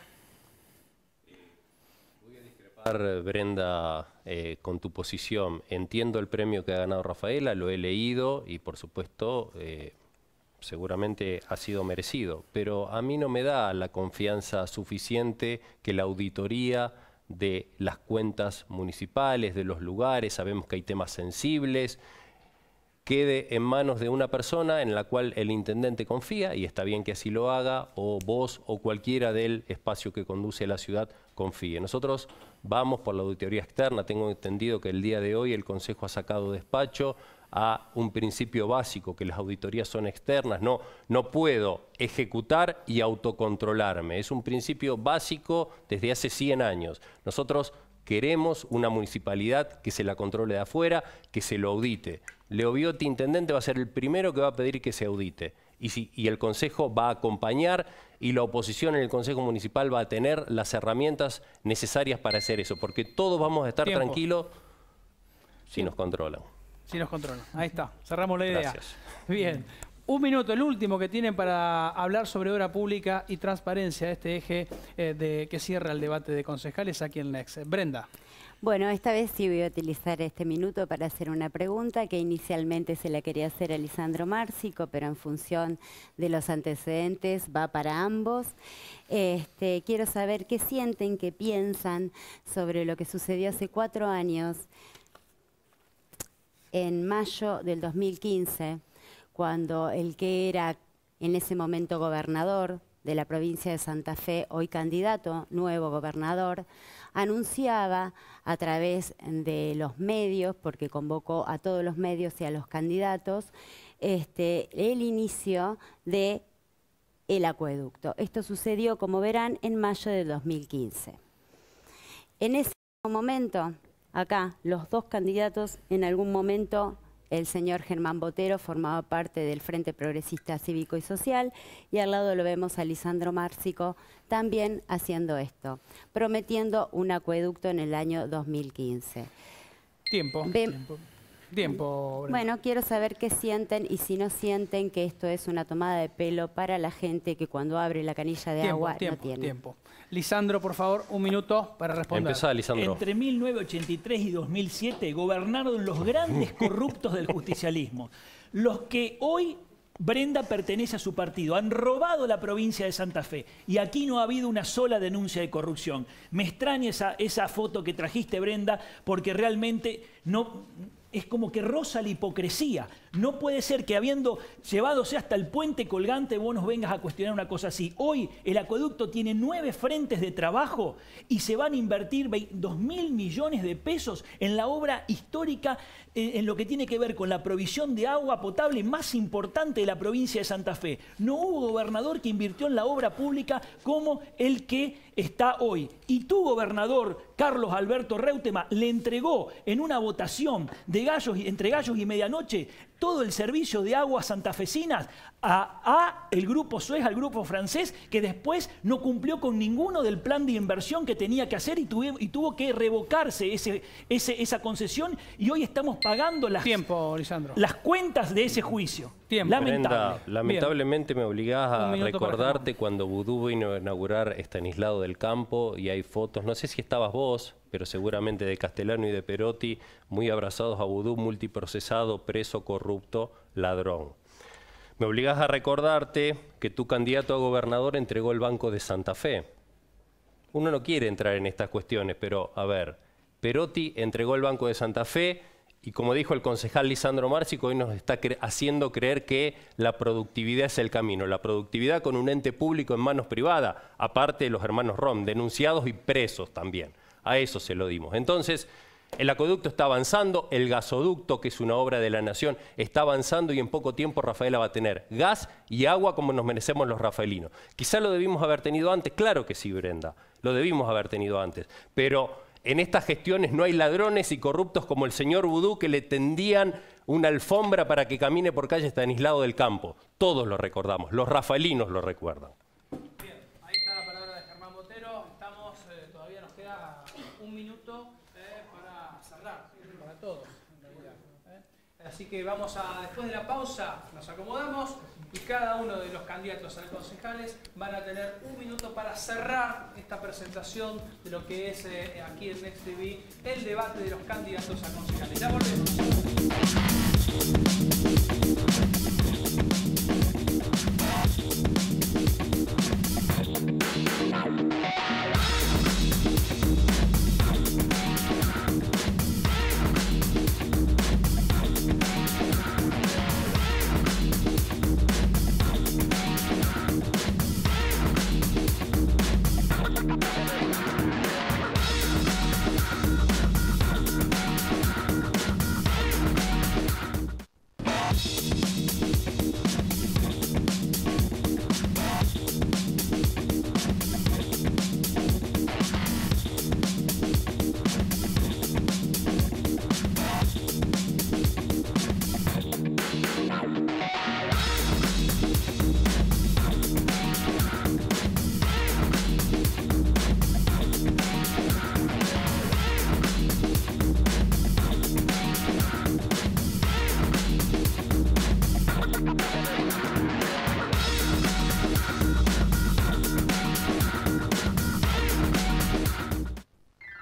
Brenda, eh, con tu posición, entiendo el premio que ha ganado Rafaela, lo he leído y por supuesto eh, seguramente ha sido merecido, pero a mí no me da la confianza suficiente que la auditoría de las cuentas municipales, de los lugares, sabemos que hay temas sensibles, quede en manos de una persona en la cual el intendente confía, y está bien que así lo haga, o vos o cualquiera del espacio que conduce a la ciudad confíe. Nosotros vamos por la auditoría externa. Tengo entendido que el día de hoy el Consejo ha sacado despacho a un principio básico, que las auditorías son externas. No, no puedo ejecutar y autocontrolarme. Es un principio básico desde hace cien años. Nosotros queremos una municipalidad que se la controle de afuera, que se lo audite. Leo Biotti, intendente, va a ser el primero que va a pedir que se audite. Y, si, y el Consejo va a acompañar, y la oposición en el Consejo Municipal va a tener las herramientas necesarias para hacer eso, porque todos vamos a estar Tiempo. tranquilos si nos controlan. Si nos controlan. Ahí está. Cerramos la idea. Gracias. Bien. Un minuto, el último que tienen para hablar sobre obra pública y transparencia, este eje eh, de, que cierra el debate de concejales aquí en Next. Brenda. Bueno, esta vez sí voy a utilizar este minuto para hacer una pregunta que inicialmente se la quería hacer a Lisandro Márcico, pero en función de los antecedentes va para ambos. Este, quiero saber qué sienten, qué piensan sobre lo que sucedió hace cuatro años, en mayo del dos mil quince, cuando el que era en ese momento gobernador de la provincia de Santa Fe, hoy candidato, nuevo gobernador, anunciaba a través de los medios, porque convocó a todos los medios y a los candidatos, este, el inicio de el acueducto. Esto sucedió, como verán, en mayo del dos mil quince. En ese momento, acá, los dos candidatos, en algún momento, el señor Germán Botero formaba parte del Frente Progresista Cívico y Social, y al lado lo vemos a Lisandro Márcico también haciendo esto, prometiendo un acueducto en el año dos mil quince. Tiempo. Ve tiempo. Tiempo, Brenda. Bueno, quiero saber qué sienten y si no sienten que esto es una tomada de pelo para la gente que cuando abre la canilla de tiempo, agua tiempo, no tiene. Tiempo. Lisandro, por favor, un minuto para responder. Empezá, Lisandro. Entre mil novecientos ochenta y tres y dos mil siete gobernaron los grandes corruptos del justicialismo. Los que hoy Brenda pertenece a su partido. Han robado la provincia de Santa Fe y aquí no ha habido una sola denuncia de corrupción. Me extraña esa, esa foto que trajiste, Brenda, porque realmente no... es como que roza la hipocresía. No puede ser que habiendo llevadose hasta el puente colgante vos nos vengas a cuestionar una cosa así. Hoy el acueducto tiene nueve frentes de trabajo y se van a invertir dos mil millones de pesos en la obra histórica, en, en lo que tiene que ver con la provisión de agua potable más importante de la provincia de Santa Fe. No hubo gobernador que invirtió en la obra pública como el que está hoy. Y tu gobernador, Carlos Alberto Reutemann, le entregó en una votación de gallos, entre gallos y medianoche todo el servicio de aguas santafesinas a, a el grupo Suez, al grupo francés, que después no cumplió con ninguno del plan de inversión que tenía que hacer y, tuve, y tuvo que revocarse ese, ese, esa concesión, y hoy estamos pagando las, Tiempo, Lisandro. las cuentas de ese juicio. Tiempo. Lamentable. Brenda, lamentablemente Bien. me obligás a recordarte para cuando Vudú vino a inaugurar Estanislao del Campo, y hay fotos, no sé si estabas vos, pero seguramente de Castellano y de Perotti, muy abrazados a Vudú, multiprocesado, preso, corrupto, ladrón. Me obligás a recordarte que tu candidato a gobernador entregó el Banco de Santa Fe. Uno no quiere entrar en estas cuestiones, pero a ver, Perotti entregó el Banco de Santa Fe y, como dijo el concejal Lisandro Márcico, hoy nos está cre- haciendo creer que la productividad es el camino. La productividad con un ente público en manos privadas, aparte de los hermanos Rom, denunciados y presos también. A eso se lo dimos. Entonces, el acueducto está avanzando, el gasoducto, que es una obra de la nación, está avanzando, y en poco tiempo Rafaela va a tener gas y agua como nos merecemos los rafaelinos. Quizá lo debimos haber tenido antes, claro que sí, Brenda, lo debimos haber tenido antes, pero en estas gestiones no hay ladrones y corruptos como el señor Vudú, que le tendían una alfombra para que camine por calle Estanislao del Campo. Todos lo recordamos, los rafaelinos lo recuerdan. Bien, ahí está la palabra de Germán Botero. Estamos, eh, todavía nos queda un minuto eh, para cerrar, para todos, en realidad. ¿eh? Así que vamos a, después de la pausa, nos acomodamos y cada uno de los candidatos a concejales van a tener un minuto para cerrar esta presentación de lo que es eh, aquí en Next T V, el debate de los candidatos a concejales. Ya volvemos.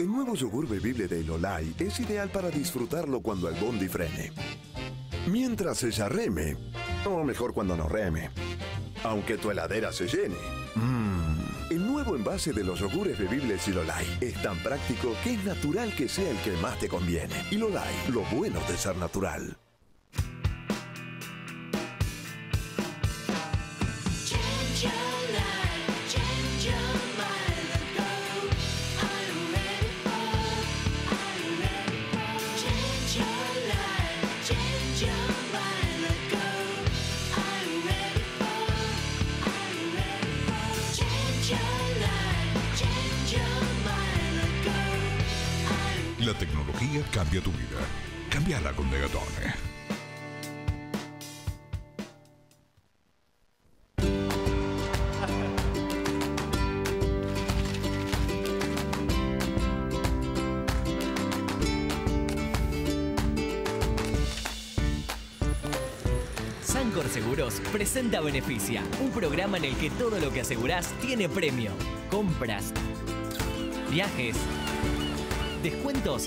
El nuevo yogur bebible de Lolay es ideal para disfrutarlo cuando el bondi frene. Mientras ella reme, o mejor cuando no reme. Aunque tu heladera se llene. Mmm. El nuevo envase de los yogures bebibles Lolay es tan práctico que es natural que sea el que más te conviene. Y Lolay, lo bueno de ser natural. La tecnología cambia tu vida. Cámbiala con Negatone. Sancor Seguros presenta Beneficia, un programa en el que todo lo que asegurás tiene premio. Compras, viajes, descuentos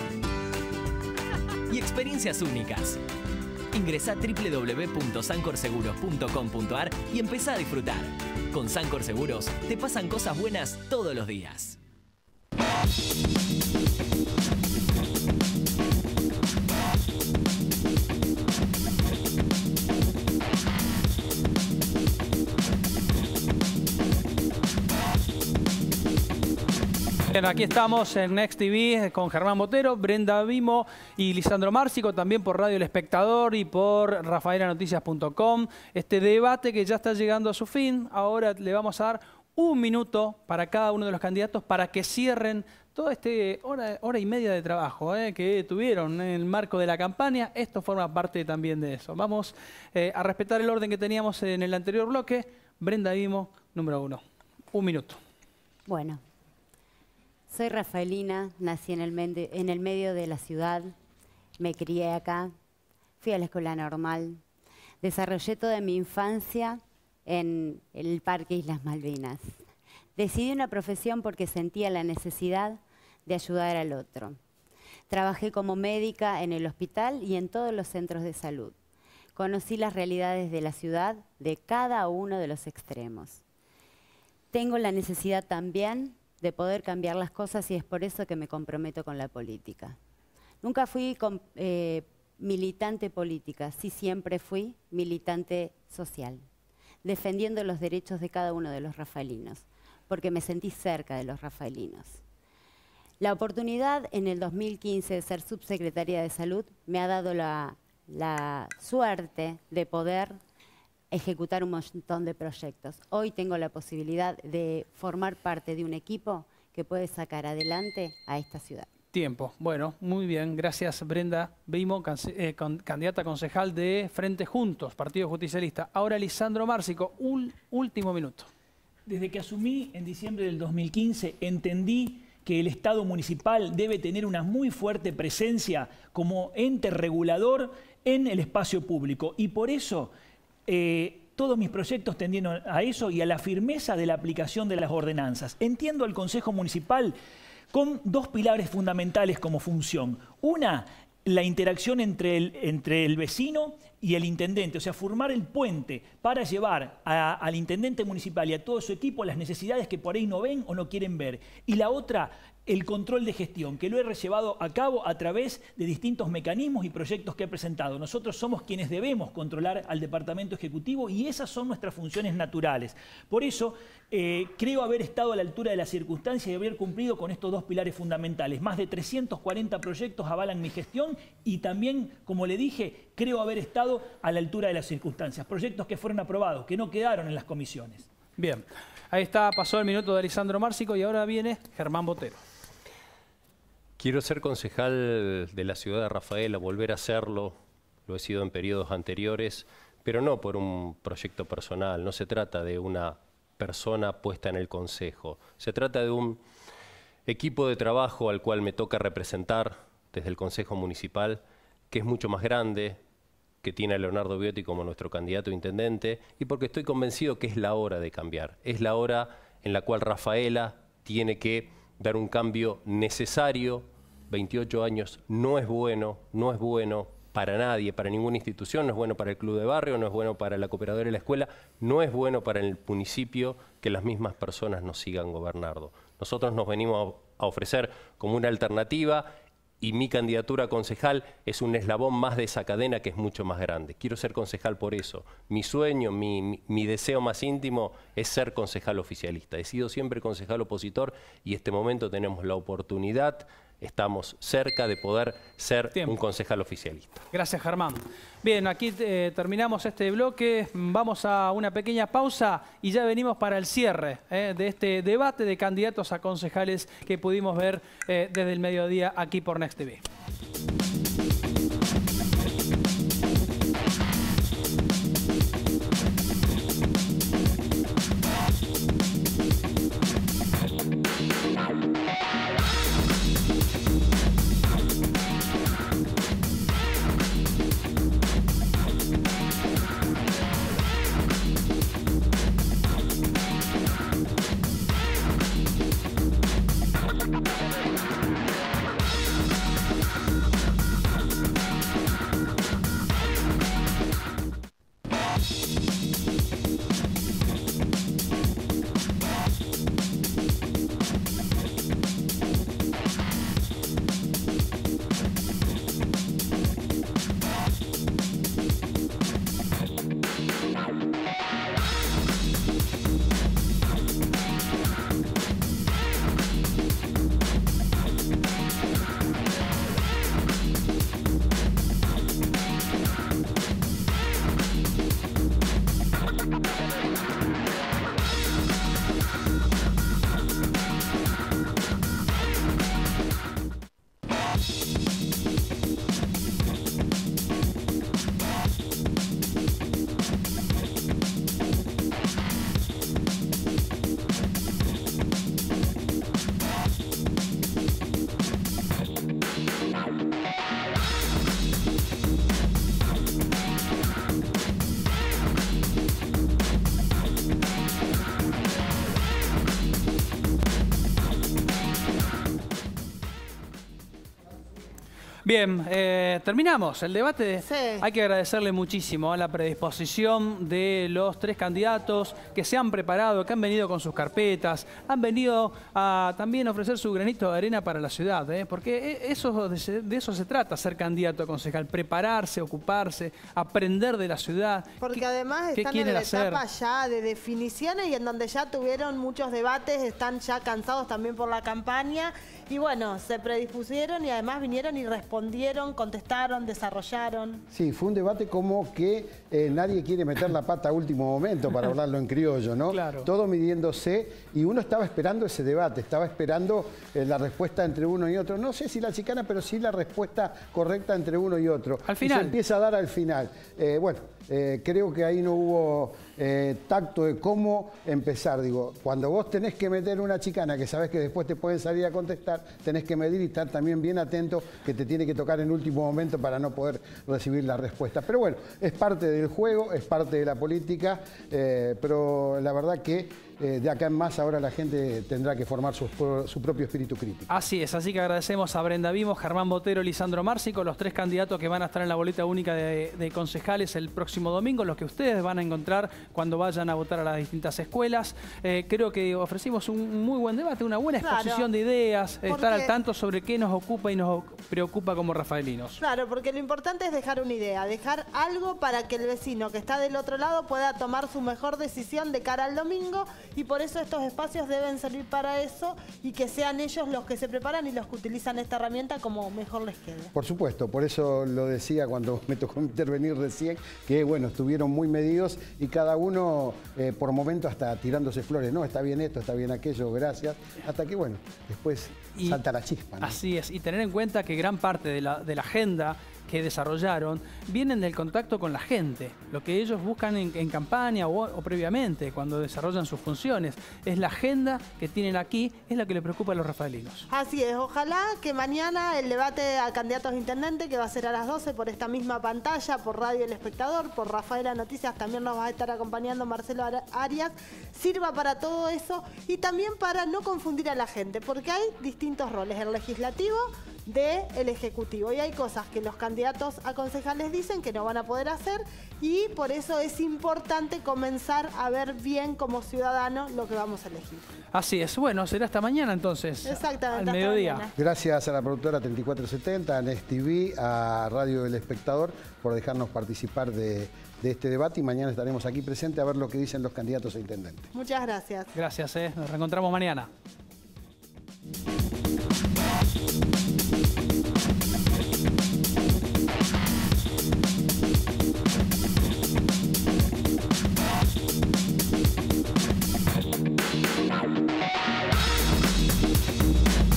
y experiencias únicas. Ingresá a doble u doble u doble u punto sancor seguros punto com punto ar y empezá a disfrutar. Con Sancor Seguros te pasan cosas buenas todos los días. Bien, aquí estamos en Next T V con Germán Botero, Brenda Vimo y Lisandro Márcico, también por Radio El Espectador y por rafaela noticias punto com. Este debate que ya está llegando a su fin, ahora le vamos a dar un minuto para cada uno de los candidatos para que cierren toda esta hora, hora y media de trabajo eh, que tuvieron en el marco de la campaña. Esto forma parte también de eso. Vamos eh, a respetar el orden que teníamos en el anterior bloque. Brenda Vimo, número uno. Un minuto. Bueno. Soy rafaelina, nací en el, en el medio de la ciudad, me crié acá, fui a la escuela normal, desarrollé toda mi infancia en el Parque Islas Malvinas. Decidí una profesión porque sentía la necesidad de ayudar al otro. Trabajé como médica en el hospital y en todos los centros de salud. Conocí las realidades de la ciudad de cada uno de los extremos. Tengo la necesidad también de poder cambiar las cosas y es por eso que me comprometo con la política. Nunca fui con, eh, militante política, sí siempre fui militante social, defendiendo los derechos de cada uno de los rafaelinos, porque me sentí cerca de los rafaelinos. La oportunidad en el dos mil quince de ser subsecretaria de Salud me ha dado la, la suerte de poder ejecutar un montón de proyectos. Hoy tengo la posibilidad de formar parte de un equipo que puede sacar adelante a esta ciudad. Tiempo. Bueno, muy bien. Gracias, Brenda Vimo, eh, con, candidata concejal de Frente Juntos, Partido Justicialista. Ahora, Lisandro Márcico, un último minuto. Desde que asumí en diciembre del dos mil quince, entendí que el Estado municipal debe tener una muy fuerte presencia como ente regulador en el espacio público. Y por eso Eh, todos mis proyectos tendieron a eso y a la firmeza de la aplicación de las ordenanzas. Entiendo al Consejo Municipal con dos pilares fundamentales como función. Una, la interacción entre el, entre el vecino y el intendente, o sea, formar el puente para llevar a, al intendente municipal y a todo su equipo las necesidades que por ahí no ven o no quieren ver. Y la otra, el control de gestión, que lo he llevado a cabo a través de distintos mecanismos y proyectos que he presentado. Nosotros somos quienes debemos controlar al Departamento Ejecutivo y esas son nuestras funciones naturales. Por eso, eh, creo haber estado a la altura de las circunstancias y haber cumplido con estos dos pilares fundamentales. Más de trescientos cuarenta proyectos avalan mi gestión y también, como le dije, creo haber estado a la altura de las circunstancias. Proyectos que fueron aprobados, que no quedaron en las comisiones. Bien, ahí está, pasó el minuto de Lisandro Márcico y ahora viene Germán Botero. Quiero ser concejal de la ciudad de Rafaela, volver a serlo, lo he sido en periodos anteriores, pero no por un proyecto personal, no se trata de una persona puesta en el consejo, se trata de un equipo de trabajo al cual me toca representar desde el Consejo Municipal, que es mucho más grande, que tiene a Leonardo Biotti como nuestro candidato a intendente, y porque estoy convencido que es la hora de cambiar, es la hora en la cual Rafaela tiene que dar un cambio necesario. veintiocho años no es bueno, no es bueno para nadie, para ninguna institución, no es bueno para el club de barrio, no es bueno para la cooperadora y la escuela, no es bueno para el municipio que las mismas personas nos sigan gobernando. Nosotros nos venimos a ofrecer como una alternativa y mi candidatura a concejal es un eslabón más de esa cadena que es mucho más grande. Quiero ser concejal por eso. Mi sueño, mi, mi, mi deseo más íntimo es ser concejal oficialista. He sido siempre concejal opositor y en este momento tenemos la oportunidad, estamos cerca de poder ser Tiempo. un concejal oficialista. Gracias, Germán. Bien, aquí eh, terminamos este bloque. Vamos a una pequeña pausa y ya venimos para el cierre eh, de este debate de candidatos a concejales que pudimos ver eh, desde el mediodía aquí por Next T V. Bien, eh, terminamos el debate. Sí. Hay que agradecerle muchísimo a la predisposición de los tres candidatos que se han preparado, que han venido con sus carpetas, han venido a también ofrecer su granito de arena para la ciudad, ¿eh? Porque eso, de, de eso se trata, ser candidato a concejal, prepararse, ocuparse, aprender de la ciudad. Porque ¿Qué, además qué están en la hacer? etapa ya de definiciones y en donde ya tuvieron muchos debates, están ya cansados también por la campaña y bueno, se predispusieron y además vinieron y respondieron, contestaron, desarrollaron. Sí, fue un debate como que eh, nadie quiere meter la pata a último momento, para hablarlo en criollo, ¿no? Claro. Todo midiéndose y uno estaba esperando ese debate, estaba esperando eh, la respuesta entre uno y otro. No sé si la chicana, pero sí la respuesta correcta entre uno y otro. Al final. Y se empieza a dar al final. Eh, bueno, eh, creo que ahí no hubo eh, tacto de cómo empezar. Digo, cuando vos tenés que meter una chicana que sabés que después te pueden salir a contestar, tenés que medir y estar también bien atento que te tiene que tocar en último momento para no poder recibir la respuesta. Pero bueno, es parte del juego, es parte de la política, eh, pero la verdad que eh, de acá en más ahora la gente tendrá que formar su, su propio espíritu crítico. Así es, así que agradecemos a Brenda Vimos, Germán Botero, Lisandro Márcico, los tres candidatos que van a estar en la boleta única de, de concejales el próximo domingo, los que ustedes van a encontrar cuando vayan a votar a las distintas escuelas. Eh, creo que ofrecimos un muy buen debate, una buena exposición claro, de ideas, porque... estar al tanto sobre qué nos ocupa y nos preocupa como rafaelinos. Claro, porque lo importante es dejar una idea, dejar algo para que el vecino que está del otro lado pueda tomar su mejor decisión de cara al domingo y por eso estos espacios deben servir para eso y que sean ellos los que se preparan y los que utilizan esta herramienta como mejor les quede. Por supuesto, por eso lo decía cuando me tocó intervenir recién, que bueno, estuvieron muy medidos y cada uno eh, por momento hasta tirándose flores, no, está bien esto, está bien aquello, gracias, hasta que bueno, después y salta la chispa, ¿no? Así es, y tener en cuenta que gran parte de la, de la agenda que desarrollaron vienen del contacto con la gente. Lo que ellos buscan en, en campaña o, o previamente, cuando desarrollan sus funciones. Es la agenda que tienen aquí, es la que les preocupa a los rafaelinos. Así es, ojalá que mañana el debate a candidatos a intendente, que va a ser a las doce por esta misma pantalla, por Radio El Espectador, por Rafaela Noticias, también nos va a estar acompañando Marcelo Arias, sirva para todo eso y también para no confundir a la gente, porque hay distintos roles, el legislativo del Ejecutivo, y hay cosas que los candidatos a concejales dicen que no van a poder hacer, y por eso es importante comenzar a ver bien como ciudadano lo que vamos a elegir. Así es. Bueno, será hasta mañana entonces. Exactamente. Al mediodía. Mañana. Gracias a la productora treinta y cuatro setenta, a Next T V, a Radio El Espectador por dejarnos participar de, de este debate, y mañana estaremos aquí presentes a ver lo que dicen los candidatos a intendente. Muchas gracias. Gracias, eh. Nos reencontramos mañana.